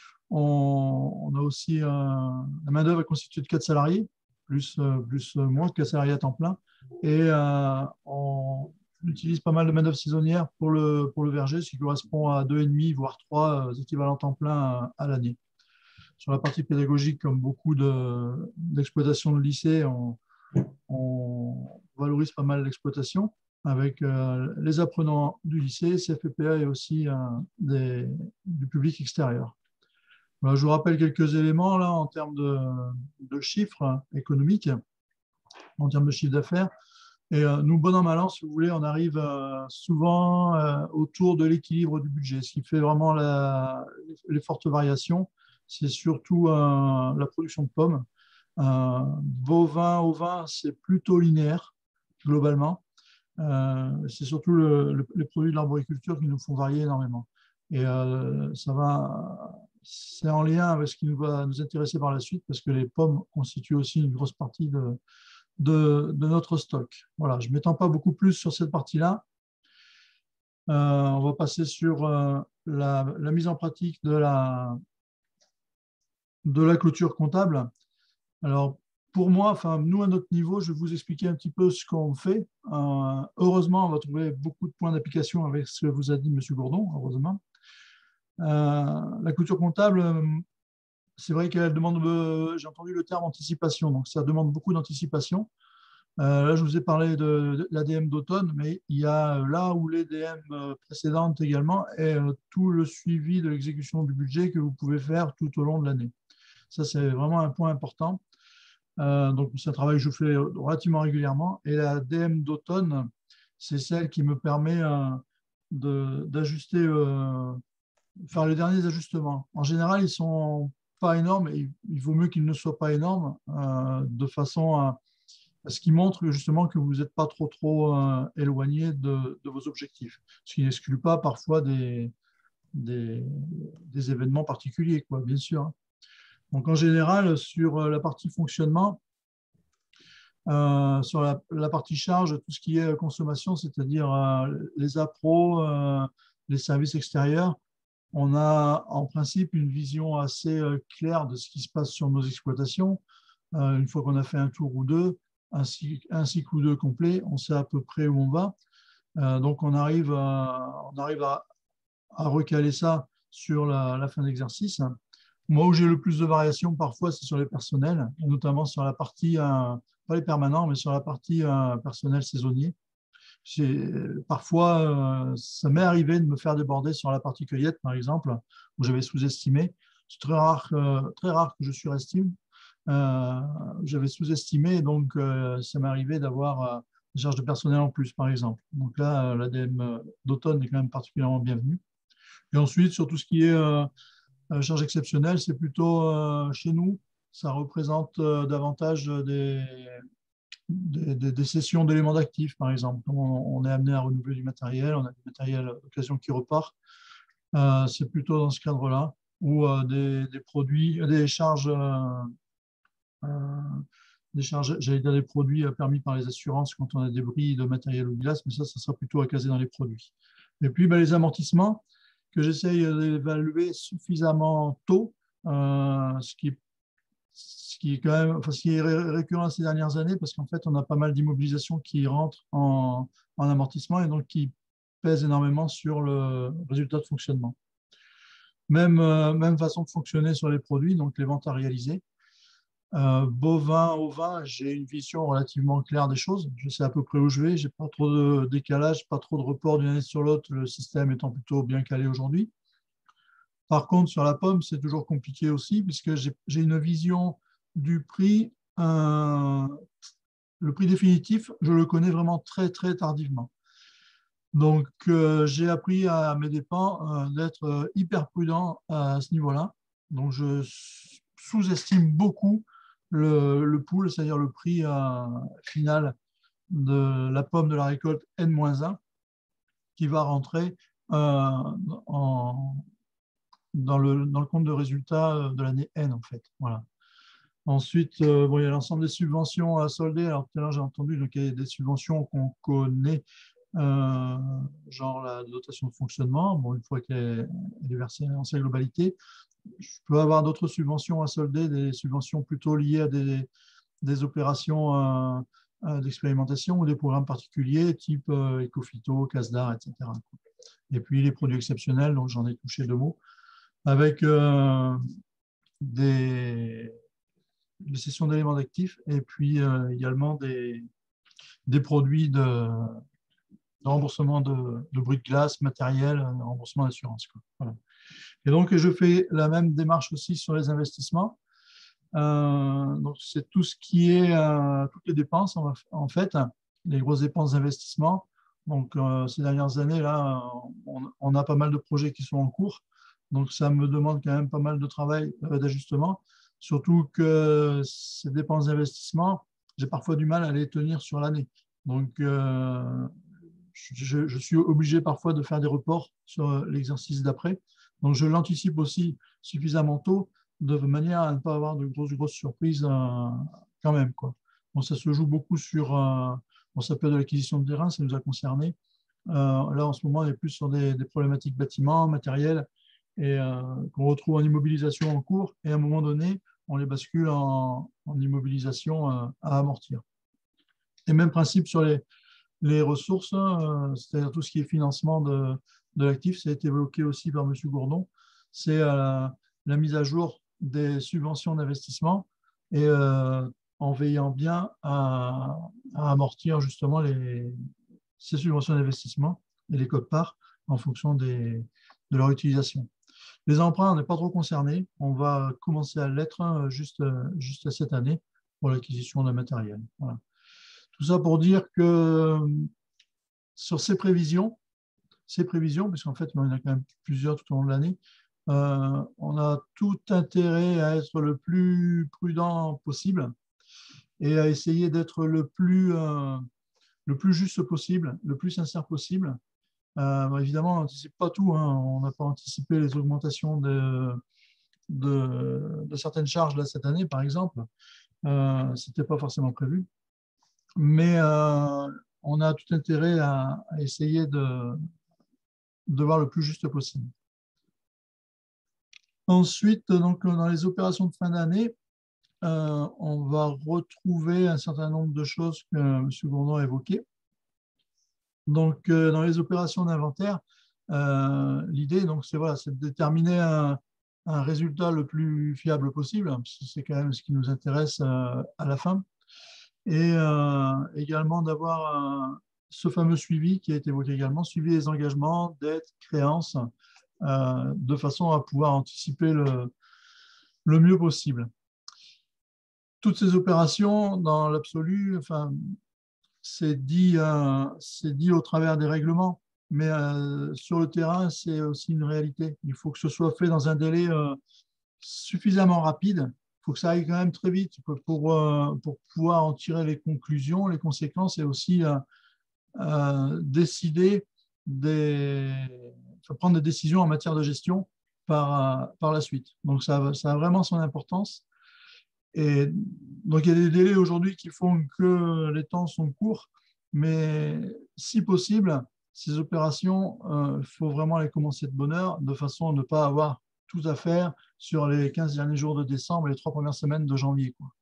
Speaker 2: on, on a aussi un, la main-d'œuvre est constituée de quatre salariés, plus, plus moins de quatre salariés à temps plein, et euh, on utilise pas mal de main-d'œuvre saisonnière pour le, pour le verger, ce qui correspond à deux et demi, voire trois équivalents temps plein à, à l'année. Sur la partie pédagogique, comme beaucoup d'exploitations de, de lycée, on, on valorise pas mal l'exploitation avec euh, les apprenants du lycée, C F P P A et aussi euh, des, du public extérieur. Voilà, je vous rappelle quelques éléments là en termes de, de chiffres économiques, en termes de chiffre d'affaires. Et euh, nous, bon an, mal an, si vous voulez, on arrive euh, souvent euh, autour de l'équilibre du budget. Ce qui fait vraiment la, les fortes variations, c'est surtout euh, la production de pommes. Euh, bovin, ovin, c'est plutôt linéaire, globalement. Euh, c'est surtout le, le, les produits de l'arboriculture qui nous font varier énormément. Et euh, ça va, c'est en lien avec ce qui nous va nous intéresser par la suite, parce que les pommes constituent aussi une grosse partie de, de, de notre stock. Voilà, je ne m'étends pas beaucoup plus sur cette partie-là. Euh, on va passer sur euh, la, la mise en pratique de la, de la clôture comptable. Alors, pour moi, enfin, nous, à notre niveau, je vais vous expliquer un petit peu ce qu'on fait. Euh, heureusement, on va trouver beaucoup de points d'application avec ce que vous a dit M. Gourdon, heureusement. Euh, la clôture comptable, c'est vrai qu'elle demande, euh, j'ai entendu le terme anticipation, donc ça demande beaucoup d'anticipation. Euh, là, je vous ai parlé de, de l'A D M d'automne, mais il y a là où l'A D M précédente également et euh, tout le suivi de l'exécution du budget que vous pouvez faire tout au long de l'année. Ça, c'est vraiment un point important. Euh, donc, c'est un travail que je fais relativement régulièrement. Et la D M d'automne, c'est celle qui me permet euh, d'ajuster, euh, faire les derniers ajustements. En général, ils ne sont pas énormes et il vaut mieux qu'ils ne soient pas énormes euh, de façon à, à ce qui montre justement que vous n'êtes pas trop, trop euh, éloigné de, de vos objectifs. Ce qui n'exclut pas parfois des, des, des événements particuliers, quoi, bien sûr. Donc, en général, sur la partie fonctionnement, euh, sur la, la, partie charge, tout ce qui est consommation, c'est-à-dire euh, les appros, euh, les services extérieurs, on a en principe une vision assez euh, claire de ce qui se passe sur nos exploitations. Euh, une fois qu'on a fait un tour ou deux, un cycle, un cycle ou deux complet, on sait à peu près où on va. Euh, donc, on arrive à, on arrive à, à recaler ça sur la, la fin d'exercice. Moi, où j'ai le plus de variations, parfois, c'est sur les personnels, et notamment sur la partie, euh, pas les permanents, mais sur la partie euh, personnel saisonnier. Parfois, euh, ça m'est arrivé de me faire déborder sur la partie cueillette, par exemple, où j'avais sous-estimé. C'est très rare, euh, très rare que je surestime. Euh, j'avais sous-estimé, donc euh, ça m'est arrivé d'avoir euh, une charge de personnel en plus, par exemple. Donc là, euh, l'A D M d'automne est quand même particulièrement bienvenue. Et ensuite, sur tout ce qui est euh, Euh, charge exceptionnelle, c'est plutôt euh, chez nous, ça représente euh, davantage des, des, des, des sessions d'éléments d'actifs, par exemple. On, on est amené à renouveler du matériel, on a du matériel d'occasion qui repart. Euh, c'est plutôt dans ce cadre-là. ou euh, des, des produits, des charges, euh, euh, des charges, j'allais dire des produits euh, permis par les assurances quand on a des bris de matériel ou de glace, mais ça, ça sera plutôt à caser dans les produits. Et puis, ben, les amortissements que j'essaye d'évaluer suffisamment tôt, euh, ce qui est ce qui est quand même, enfin, ce qui est récurrent ces dernières années, parce qu'en fait, on a pas mal d'immobilisations qui rentrent en, en amortissement et donc qui pèsent énormément sur le résultat de fonctionnement. Même, euh, même façon de fonctionner sur les produits, donc les ventes à réaliser. Euh, bovin, ovin, j'ai une vision relativement claire des choses. Je sais à peu près où je vais. Je n'ai pas trop de décalage, pas trop de report d'une année sur l'autre, le système étant plutôt bien calé aujourd'hui. Par contre, sur la pomme, c'est toujours compliqué aussi, puisque j'ai une vision du prix. Euh, le prix définitif, je le connais vraiment très, très tardivement. Donc, euh, j'ai appris à mes dépens euh, d'être hyper prudent à ce niveau-là. Donc, je sous-estime beaucoup le, le pool, c'est-à-dire le prix euh, final de la pomme de la récolte N moins un, qui va rentrer euh, en dans le, dans le compte de résultat de l'année N, en fait. Voilà. Ensuite, euh, bon, il y a l'ensemble des subventions à solder. Alors, tout à l'heure, j'ai entendu donc, il y a des subventions qu'on connaît, euh, genre la dotation de fonctionnement. Bon, une fois qu'elle est versée en sa globalité, je peux avoir d'autres subventions à solder, des subventions plutôt liées à des, des opérations euh, d'expérimentation ou des programmes particuliers, type euh, Ecofito, Casdar, et cetera. Et puis, les produits exceptionnels, donc j'en ai touché deux mots, avec euh, des, des sessions d'éléments d'actifs et puis euh, également des, des produits de, de remboursement de, de bruit de glace, matériel, de remboursement d'assurance. Voilà. Et donc, je fais la même démarche aussi sur les investissements. Euh, donc, c'est tout ce qui est, euh, toutes les dépenses, en, en fait, les grosses dépenses d'investissement. Donc, euh, ces dernières années, là, on, on a pas mal de projets qui sont en cours. Donc, ça me demande quand même pas mal de travail euh, d'ajustement. Surtout que ces dépenses d'investissement, j'ai parfois du mal à les tenir sur l'année. Donc, euh, je, je suis obligé parfois de faire des reports sur l'exercice d'après. Donc, je l'anticipe aussi suffisamment tôt de manière à ne pas avoir de grosses, grosses surprises euh, quand même, quoi. Bon, ça se joue beaucoup sur, euh, bon, ça peut être de l'acquisition de terrain, ça nous a concerné. Euh, là, en ce moment, on est plus sur des, des problématiques bâtiments, matériels, et euh, qu'on retrouve en immobilisation en cours, et à un moment donné, on les bascule en, en immobilisation euh, à amortir. Et même principe sur les, les ressources, euh, c'est-à-dire tout ce qui est financement de, de l'actif, ça a été évoqué aussi par M. Gourdon, c'est euh, la mise à jour des subventions d'investissement et euh, en veillant bien à, à amortir justement les, ces subventions d'investissement et les quotes-parts en fonction des, de leur utilisation. Les emprunts, on n'est pas trop concerné. On va commencer à l'être juste, juste cette année pour l'acquisition de matériel. Voilà. Tout ça pour dire que sur ces prévisions, ces prévisions, puisqu'en fait, il y en a quand même plusieurs tout au long de l'année, euh, on a tout intérêt à être le plus prudent possible et à essayer d'être le plus, euh, le plus juste possible, le plus sincère possible. Euh, bah, évidemment, on n'anticipe pas tout. Hein. On n'a pas anticipé les augmentations de, de, de certaines charges là, cette année, par exemple. Euh, ce n'était pas forcément prévu. Mais euh, on a tout intérêt à, à essayer de, de voir le plus juste possible. Ensuite, donc, dans les opérations de fin d'année, euh, on va retrouver un certain nombre de choses que M. Gourdon a évoquées. Donc, euh, dans les opérations d'inventaire, euh, l'idée, donc, c'est voilà, c'est de déterminer un, un résultat le plus fiable possible, c'est quand même ce qui nous intéresse euh, à la fin, et euh, également d'avoir ce fameux suivi qui a été évoqué également, suivi des engagements, dettes, créances, euh, de façon à pouvoir anticiper le, le mieux possible. Toutes ces opérations, dans l'absolu, enfin, c'est dit, euh, c'est dit au travers des règlements, mais euh, sur le terrain, c'est aussi une réalité. Il faut que ce soit fait dans un délai euh, suffisamment rapide. Il faut que ça aille quand même très vite pour, pour, euh, pour pouvoir en tirer les conclusions, les conséquences et aussi euh, euh, décider des, prendre des décisions en matière de gestion par, par la suite. Donc, ça, ça a vraiment son importance. Et donc, il y a des délais aujourd'hui qui font que les temps sont courts, mais si possible, ces opérations, il euh, faut vraiment les commencer de bonne heure, de façon à ne pas avoir tout à faire sur les quinze derniers jours de décembre et les trois premières semaines de janvier, quoi.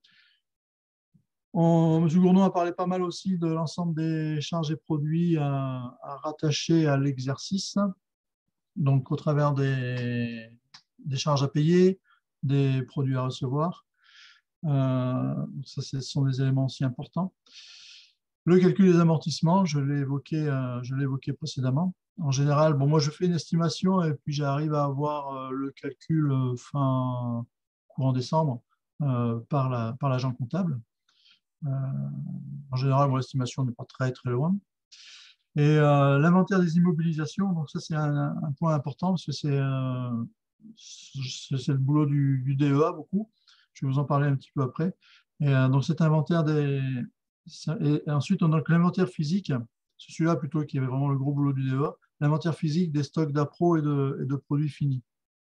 Speaker 2: On, M. Gourdon a parlé pas mal aussi de l'ensemble des charges et produits à, à rattacher à l'exercice, donc au travers des, des charges à payer, des produits à recevoir. Euh, ça, ce sont des éléments aussi importants. Le calcul des amortissements, je l'ai évoqué, euh, je l'ai évoqué précédemment. En général, bon, moi, je fais une estimation et puis j'arrive à avoir euh, le calcul euh, fin courant décembre euh, par la, par l'agent comptable. Euh, en général, mon estimation n'est pas très, très loin. Et euh, l'inventaire des immobilisations, donc ça, c'est un, un point important parce que c'est euh, c'est le boulot du, du D E A beaucoup. Je vais vous en parler un petit peu après. Et, euh, donc, cet inventaire des... Et ensuite, on a l'inventaire physique. C'est celui-là plutôt qui avait vraiment le gros boulot du D E A. L'inventaire physique des stocks d'appro et de, et de produits finis.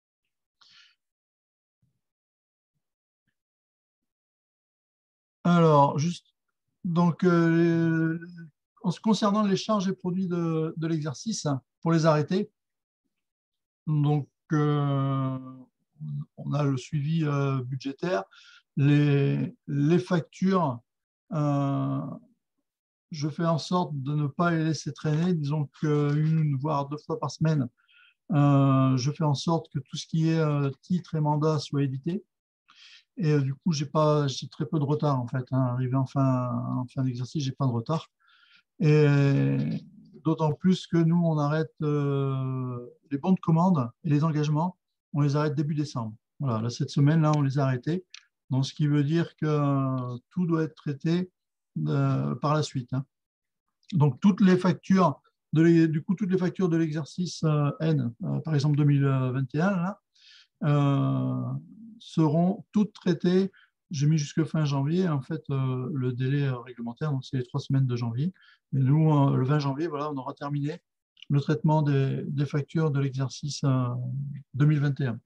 Speaker 2: Alors, juste, donc, euh, en ce concernant les charges et produits de, de l'exercice, pour les arrêter, donc, euh, on a le suivi euh, budgétaire, les, les factures, euh, je fais en sorte de ne pas les laisser traîner, disons qu'une voire deux fois par semaine, euh, je fais en sorte que tout ce qui est euh, titre et mandat soit édité. Et euh, du coup, j'ai pas, j'ai très peu de retard en fait. Hein. Arrivé en fin, en fin d'exercice, j'ai pas de retard. Et d'autant plus que nous, on arrête euh, les bons de commande et les engagements, on les arrête début décembre. Voilà, là, cette semaine-là, on les a arrêtés. Donc, ce qui veut dire que euh, tout doit être traité euh, par la suite. Hein. Donc, toutes les factures, de du coup, toutes les factures de l'exercice euh, N, euh, par exemple deux mille vingt et un, là, euh, seront toutes traitées. J'ai mis jusque fin janvier. En fait, euh, le délai réglementaire, donc c'est les trois semaines de janvier. Mais nous, euh, le vingt janvier, voilà, on aura terminé le traitement des, des factures de l'exercice euh, deux mille vingt et un.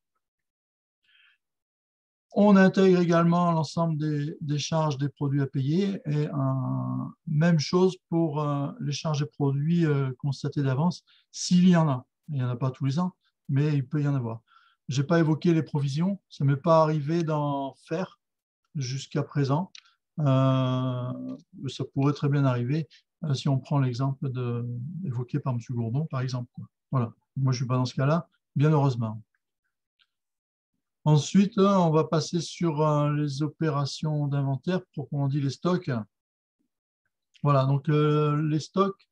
Speaker 2: On intègre également l'ensemble des, des charges des produits à payer et euh, même chose pour euh, les charges et produits euh, constatés d'avance, s'il y en a. Il n'y en a pas tous les ans, mais il peut y en avoir. Je n'ai pas évoqué les provisions, ça ne m'est pas arrivé d'en faire jusqu'à présent. Euh, ça pourrait très bien arriver euh, si on prend l'exemple évoqué par M. Gourdon, par exemple. Voilà. Moi, je ne suis pas dans ce cas-là, bien heureusement. Ensuite, on va passer sur les opérations d'inventaire, proprement dit les stocks. Voilà, donc euh, les stocks.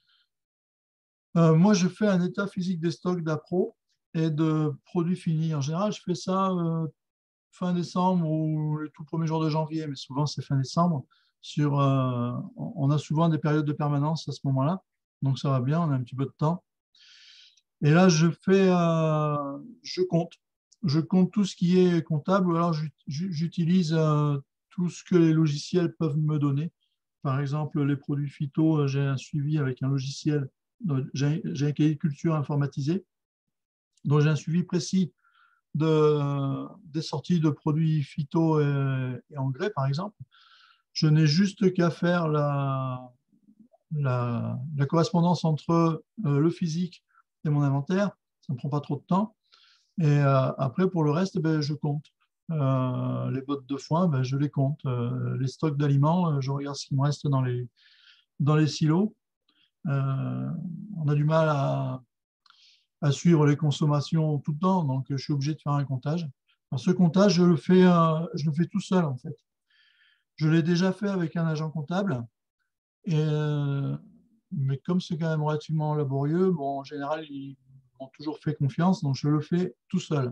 Speaker 2: Euh, moi, je fais un état physique des stocks d'appro et de produits finis. En général, je fais ça euh, fin décembre ou le tout premier jour de janvier, mais souvent c'est fin décembre. Sur, euh, on a souvent des périodes de permanence à ce moment-là, donc ça va bien, on a un petit peu de temps. Et là, je fais, euh, je compte. Je compte tout ce qui est comptable, ou alors j'utilise euh, tout ce que les logiciels peuvent me donner. Par exemple, les produits phyto, j'ai un suivi avec un logiciel, j'ai un cahier de culture informatisé, donc j'ai un suivi précis de, des sorties de produits phyto et, et engrais, par exemple. Je n'ai juste qu'à faire la, la, la correspondance entre euh, le physique et mon inventaire. Ça ne me prend pas trop de temps. Et euh, après, pour le reste, ben, je compte. Euh, les bottes de foin, ben, je les compte. Euh, les stocks d'aliments, euh, je regarde ce qui me reste dans les, dans les silos. Euh, on a du mal à, à suivre les consommations tout le temps, donc je suis obligé de faire un comptage. Alors, ce comptage, je le fais, euh, je le fais tout seul, en fait. Je l'ai déjà fait avec un agent comptable, et, euh, mais comme c'est quand même relativement laborieux, bon, en général, ils m'ont toujours fait confiance, donc je le fais tout seul.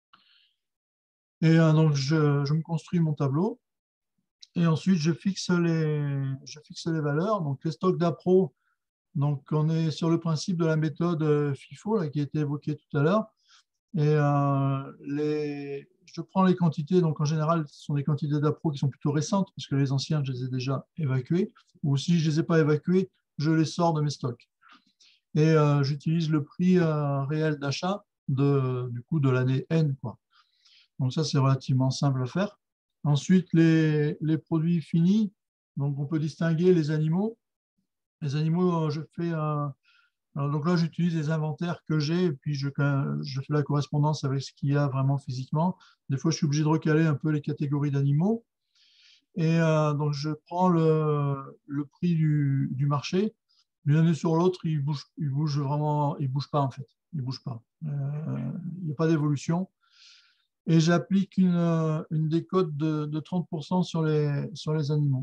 Speaker 2: Et euh, donc, je, je me construis mon tableau, et ensuite, je fixe les, je fixe les valeurs. Donc, les stocks d'appro, donc on est sur le principe de la méthode FIFO, là, qui a été évoquée tout à l'heure. Et euh, les, je prends les quantités, donc en général, ce sont des quantités d'appro qui sont plutôt récentes, puisque les anciens, je les ai déjà évacués, ou si je ne les ai pas évacués, je les sors de mes stocks. Et euh, j'utilise le prix euh, réel d'achat de, du coup, de l'année N, quoi. Donc ça, c'est relativement simple à faire. Ensuite, les, les produits finis. Donc, on peut distinguer les animaux. Les animaux, je fais un... Alors, donc là, j'utilise les inventaires que j'ai et puis je, je fais la correspondance avec ce qu'il y a vraiment physiquement. Des fois, je suis obligé de recaler un peu les catégories d'animaux. Et euh, donc, je prends le, le prix du, du marché. D'une année sur l'autre, il bouge, il bouge vraiment, il bouge pas en fait. Il bouge pas. Euh, il n'y a pas d'évolution. Et j'applique une, une décote de, de trente pour cent sur les, sur les animaux.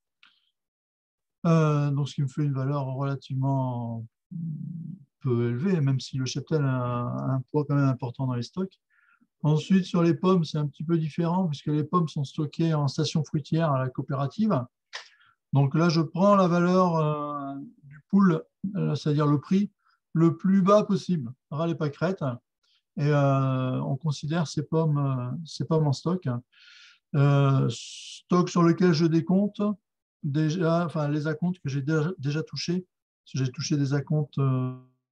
Speaker 2: Euh, donc, ce qui me fait une valeur relativement peu élevée, même si le cheptel a un, un poids quand même important dans les stocks. Ensuite, sur les pommes, c'est un petit peu différent puisque les pommes sont stockées en station fruitière à la coopérative. Donc là, je prends la valeur euh, du pool, euh, c'est-à-dire le prix le plus bas possible, ras les pâquerettes, et euh, on considère ces pommes, euh, ces pommes en stock. Euh, stock sur lequel je décompte déjà, enfin les acomptes que j'ai déjà, déjà touchés. J'ai touché des acomptes euh,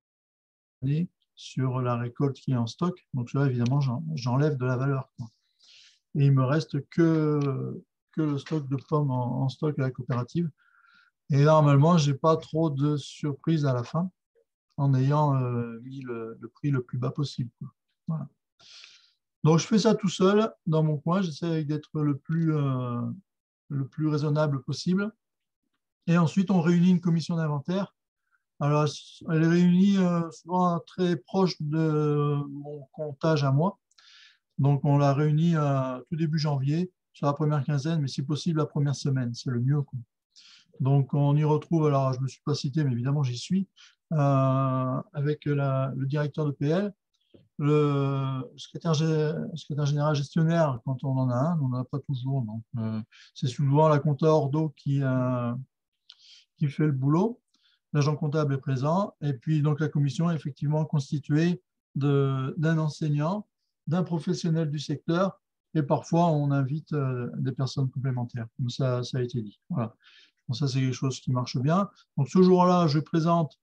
Speaker 2: sur la récolte qui est en stock. Donc là, évidemment, j'enlève de la valeur, quoi. Et il me reste que, que le stock de pommes en, en stock à la coopérative. Et normalement, je n'ai pas trop de surprises à la fin en ayant euh, mis le, le prix le plus bas possible, quoi. Voilà. Donc, je fais ça tout seul dans mon coin. J'essaie d'être le plus, euh, le plus raisonnable possible. Et ensuite, on réunit une commission d'inventaire. Alors, elle est réunie euh, souvent très proche de mon comptage à moi. Donc, on l'a réunie à tout début janvier, sur la première quinzaine, mais si possible, la première semaine. C'est le mieux, quoi. Donc, on y retrouve, alors je ne me suis pas cité, mais évidemment, j'y suis, euh, avec la, le directeur de P L, le secrétaire, secrétaire général gestionnaire, quand on en a un, on n'en a pas toujours. Donc, euh, c'est souvent la compta Ordo qui, euh, qui fait le boulot. L'agent comptable est présent. Et puis, donc, la commission est effectivement constituée d'un enseignant, d'un professionnel du secteur, et parfois, on invite euh, des personnes complémentaires. Donc, ça, ça a été dit. Voilà. Donc, ça, c'est quelque chose qui marche bien. Donc, ce jour-là, je présente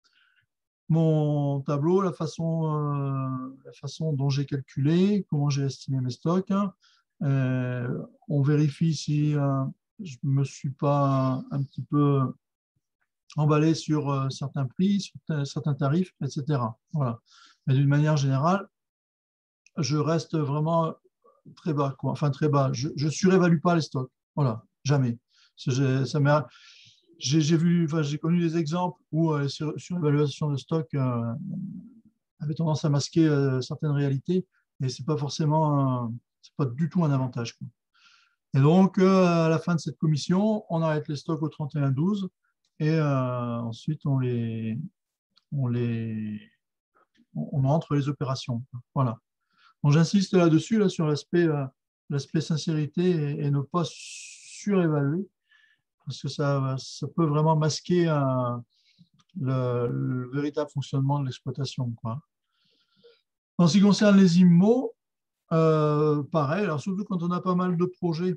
Speaker 2: mon tableau, la façon, euh, la façon dont j'ai calculé, comment j'ai estimé mes stocks. Euh, on vérifie si euh, je ne me suis pas un, un petit peu emballé sur euh, certains prix, sur certains tarifs, et cetera. Voilà. Mais d'une manière générale, je reste vraiment très bas, quoi. Enfin très bas. Je ne surévalue pas les stocks. Voilà, jamais. Ça m'a J'ai vu, enfin, j'ai connu des exemples où euh, sur, sur l'évaluation de stock euh, avait tendance à masquer euh, certaines réalités, et c'est pas forcément, un, c'est pas du tout un avantage, quoi. Et donc, euh, à la fin de cette commission, on arrête les stocks au trente et un douze et euh, ensuite on les, on les, on entre les opérations. Voilà. Donc, j'insiste là-dessus, là, sur l'aspect, euh, l'aspect sincérité et, et ne pas surévaluer, parce que ça, ça peut vraiment masquer un Le, le véritable fonctionnement de l'exploitation, quoi. En ce qui concerne les IMO, euh, pareil, alors surtout quand on a pas mal de projets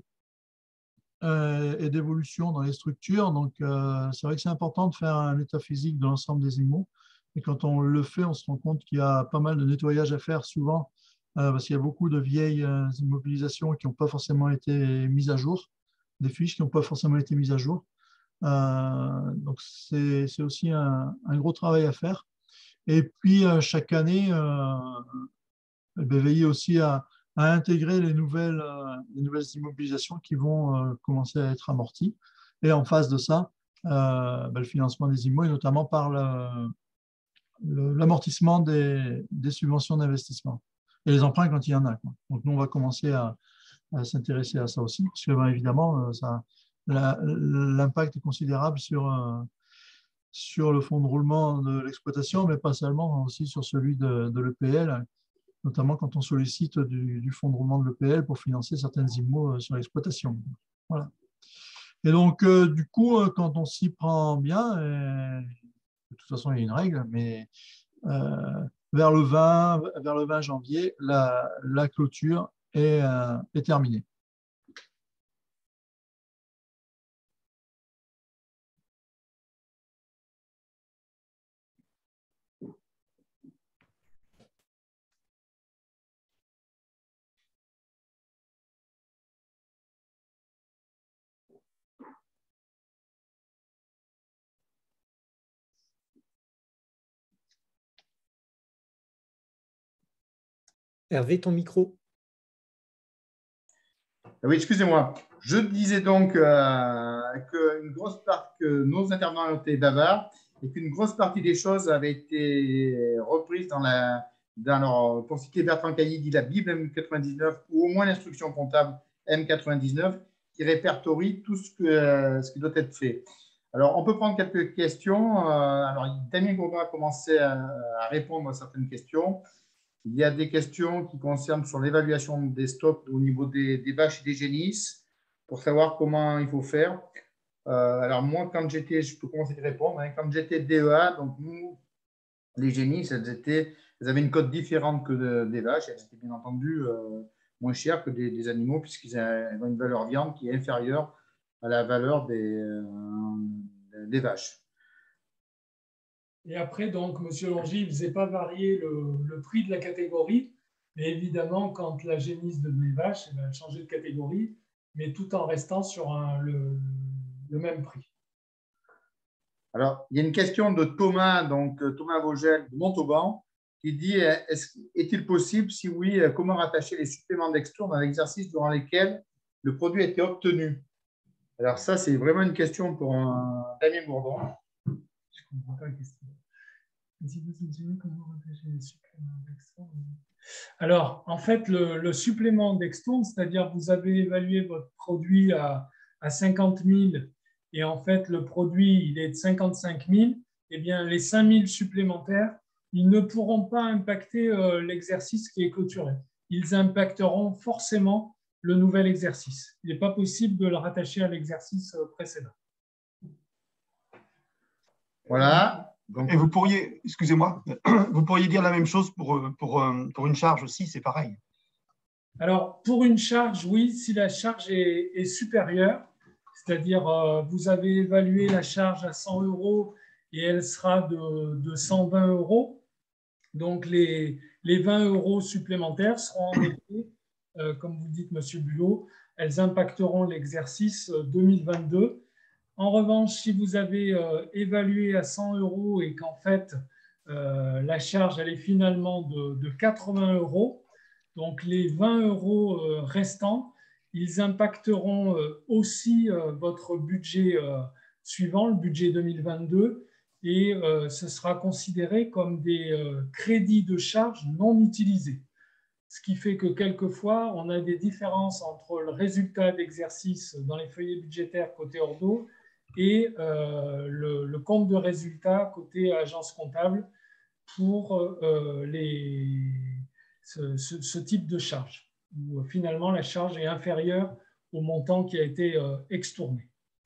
Speaker 2: euh, et d'évolution dans les structures, donc euh, c'est vrai que c'est important de faire un état physique de l'ensemble des IMO. Et quand on le fait, on se rend compte qu'il y a pas mal de nettoyage à faire souvent, euh, parce qu'il y a beaucoup de vieilles euh, immobilisations qui n'ont pas forcément été mises à jour, des fiches qui n'ont pas forcément été mises à jour. Euh, donc c'est aussi un, un gros travail à faire. Et puis, euh, chaque année, euh, veiller aussi à, à intégrer les nouvelles, euh, les nouvelles immobilisations qui vont euh, commencer à être amorties. Et en face de ça, euh, ben, le financement des immos, et notamment par l'amortissement des, des subventions d'investissement et les emprunts quand il y en a, quoi. Donc, nous, on va commencer à, à s'intéresser à ça aussi, parce que, ben, évidemment, euh, ça, l'impact est considérable sur, euh, sur le fonds de roulement de l'exploitation, mais pas seulement, aussi sur celui de, de l'E P L, notamment quand on sollicite du, du fonds de roulement de l'E P L pour financer certaines immos sur l'exploitation. Voilà. Et donc, euh, du coup, quand on s'y prend bien, et, de toute façon, il y a une règle, mais euh, vers, le vingt, vers le vingt janvier, la, la clôture est, euh, est terminée.
Speaker 4: Hervé, ton micro.
Speaker 1: Oui, excusez-moi. Je disais donc euh, qu'une grosse partie, que nos intervenants ont été bavards et qu'une grosse partie des choses avaient été reprises dans la, dans leur, pour citer Bertrand Cailly, dit la Bible M quatre-vingt-dix-neuf, ou au moins l'instruction comptable M quatre-vingt-dix-neuf, qui répertorie tout ce, que, ce qui doit être fait. Alors, on peut prendre quelques questions. Alors, Damien Gourdin a commencé à, à répondre à certaines questions. Il y a des questions qui concernent sur l'évaluation des stocks au niveau des, des vaches et des génisses, pour savoir comment il faut faire. Euh, alors, moi, quand j'étais, je peux commencer à répondre, hein, quand j'étais D E A, donc nous, les génisses, elles, étaient, elles avaient une cote différente que de, des vaches. Elles étaient bien entendu euh, moins chères que des, des animaux, puisqu'ils ont une valeur viande qui est inférieure à la valeur des, euh, des vaches.
Speaker 3: Et après, donc, M. Longy ne faisait pas varier le, le prix de la catégorie, mais évidemment, quand la génisse devenait vache, eh bien, elle changeait de catégorie, mais tout en restant sur un, le, le même prix.
Speaker 1: Alors, il y a une question de Thomas, donc Thomas Vogel de Montauban, qui dit est-ce, est-il possible, si oui, comment rattacher les suppléments d'extourne dans l'exercice durant lesquels le produit a été obtenu? Alors, ça, c'est vraiment une question pour un Damien Bourdon. Je ne comprends pas la question.
Speaker 3: Alors, en fait, le, le supplément d'extourne, c'est-à-dire vous avez évalué votre produit à, à cinquante mille et en fait, le produit, il est de cinquante-cinq mille, eh bien, les cinq mille supplémentaires, ils ne pourront pas impacter euh, l'exercice qui est clôturé. Ils impacteront forcément le nouvel exercice. Il n'est pas possible de le rattacher à l'exercice précédent.
Speaker 1: Voilà.
Speaker 5: Donc, et vous pourriez, excusez-moi, vous pourriez dire la même chose pour, pour, pour une charge aussi, c'est pareil.
Speaker 3: Alors, pour une charge, oui, si la charge est, est supérieure, c'est-à-dire euh, vous avez évalué la charge à cent euros et elle sera de, de cent vingt euros, donc les, les vingt euros supplémentaires seront en effet, euh, comme vous dites, M. Bulot, elles impacteront l'exercice deux mille vingt-deux. En revanche, si vous avez euh, évalué à cent euros et qu'en fait, euh, la charge elle est finalement de, de quatre-vingts euros, donc les vingt euros euh, restants, ils impacteront euh, aussi euh, votre budget euh, suivant, le budget deux mille vingt-deux, et euh, ce sera considéré comme des euh, crédits de charge non utilisés. Ce qui fait que quelquefois, on a des différences entre le résultat d'exercice dans les feuillets budgétaires côté Ordo et euh, le, le compte de résultat côté agence comptable pour euh, les, ce, ce, ce type de charge, où finalement la charge est inférieure au montant qui a été euh, extourné.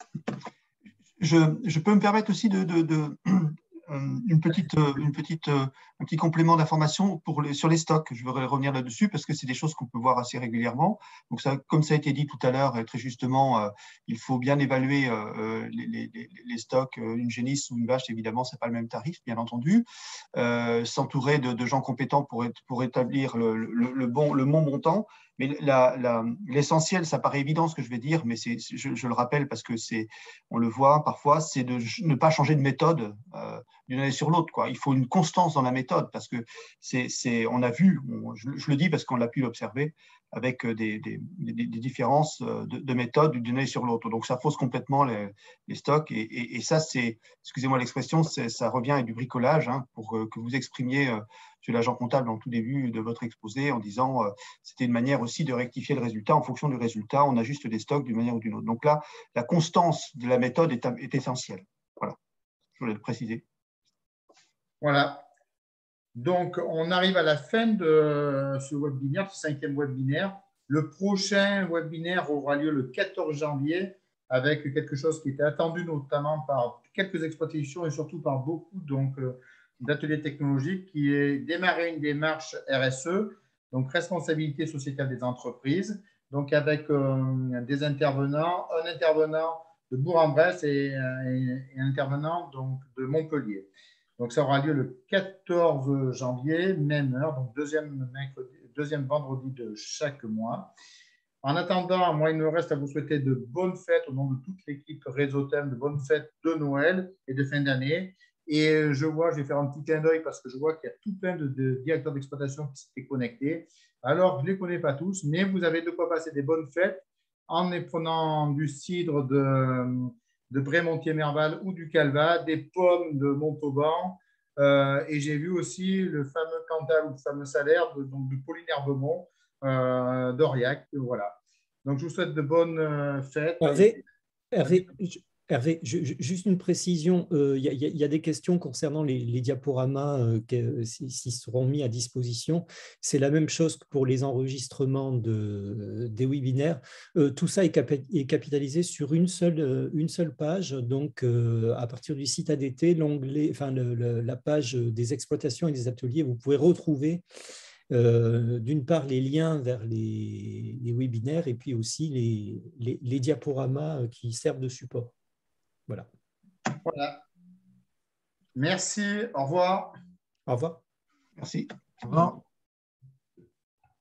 Speaker 5: Je, je peux me permettre aussi de, de, de une petite, une petite, un petit complément d'information pour les, sur les stocks. Je voudrais revenir là-dessus parce que c'est des choses qu'on peut voir assez régulièrement. Donc, ça, comme ça a été dit tout à l'heure, très justement, euh, il faut bien évaluer euh, les, les, les stocks. Une génisse ou une vache, évidemment, ce n'est pas le même tarif, bien entendu. Euh, S'entourer de, de gens compétents pour, être, pour établir le, le, le, bon, le bon montant. Mais l'essentiel, ça paraît évident ce que je vais dire, mais c'est, je, je le rappelle parce que c'est, on le voit parfois, c'est de ne pas changer de méthode euh, d'une année sur l'autre, quoi. Il faut une constance dans la méthode parce que c'est, c'est, on a vu, on, je, je le dis parce qu'on l'a pu observer avec des, des, des, des différences de, de méthode d'une année sur l'autre. Donc ça fausse complètement les, les stocks et, et, et ça, c'est, excusez-moi l'expression, ça revient à du bricolage hein, pour que vous exprimiez. Euh, Monsieur l'agent comptable en tout début de votre exposé en disant euh, c'était une manière aussi de rectifier le résultat en fonction du résultat, on ajuste des stocks d'une manière ou d'une autre. Donc là, la constance de la méthode est, est essentielle. Voilà, je voulais le préciser.
Speaker 1: Voilà. Donc, on arrive à la fin de ce webinaire, ce cinquième webinaire. Le prochain webinaire aura lieu le quatorze janvier avec quelque chose qui était attendu notamment par quelques exploitations et surtout par beaucoup donc, d'ateliers technologiques qui est démarrer une démarche R S E, donc responsabilité sociétale des entreprises, donc avec euh, des intervenants, un intervenant de Bourg-en-Bresse et, et, et un intervenant donc, de Montpellier. Donc, ça aura lieu le quatorze janvier, même heure, donc deuxième, mercredi, deuxième vendredi de chaque mois. En attendant, moi, il me reste à vous souhaiter de bonnes fêtes au nom de toute l'équipe Réseau Thème, de bonnes fêtes de Noël et de fin d'année. Et je vois, je vais faire un petit clin d'œil parce que je vois qu'il y a tout plein de, de directeurs d'exploitation qui s'étaient connectés. Alors, je ne les connais pas tous, mais vous avez de quoi passer des bonnes fêtes en prenant du cidre de, de Brémontier-Merval ou du Calvat, des pommes de Montauban. Euh, et j'ai vu aussi le fameux Cantal ou le fameux Salaire de, donc de Pauline Herbemont, euh, d'Aurillac. Voilà. Donc, je vous souhaite de bonnes euh, fêtes.
Speaker 4: Hervé, Hervé, je- Hervé, je- je- juste une précision. Il euh, y, y, y a des questions concernant les, les diaporamas euh, qui s'ils seront mis à disposition. C'est la même chose que pour les enregistrements de, des webinaires. Euh, tout ça est, cap est capitalisé sur une seule, euh, une seule page. Donc, euh, à partir du site A D T, l'onglet, enfin, le, le, la page des exploitations et des ateliers, vous pouvez retrouver Euh, d'une part les liens vers les, les webinaires et puis aussi les, les, les diaporamas qui servent de support. Voilà.
Speaker 1: Voilà. Merci. Au revoir.
Speaker 4: Au revoir.
Speaker 5: Merci.
Speaker 2: Au revoir.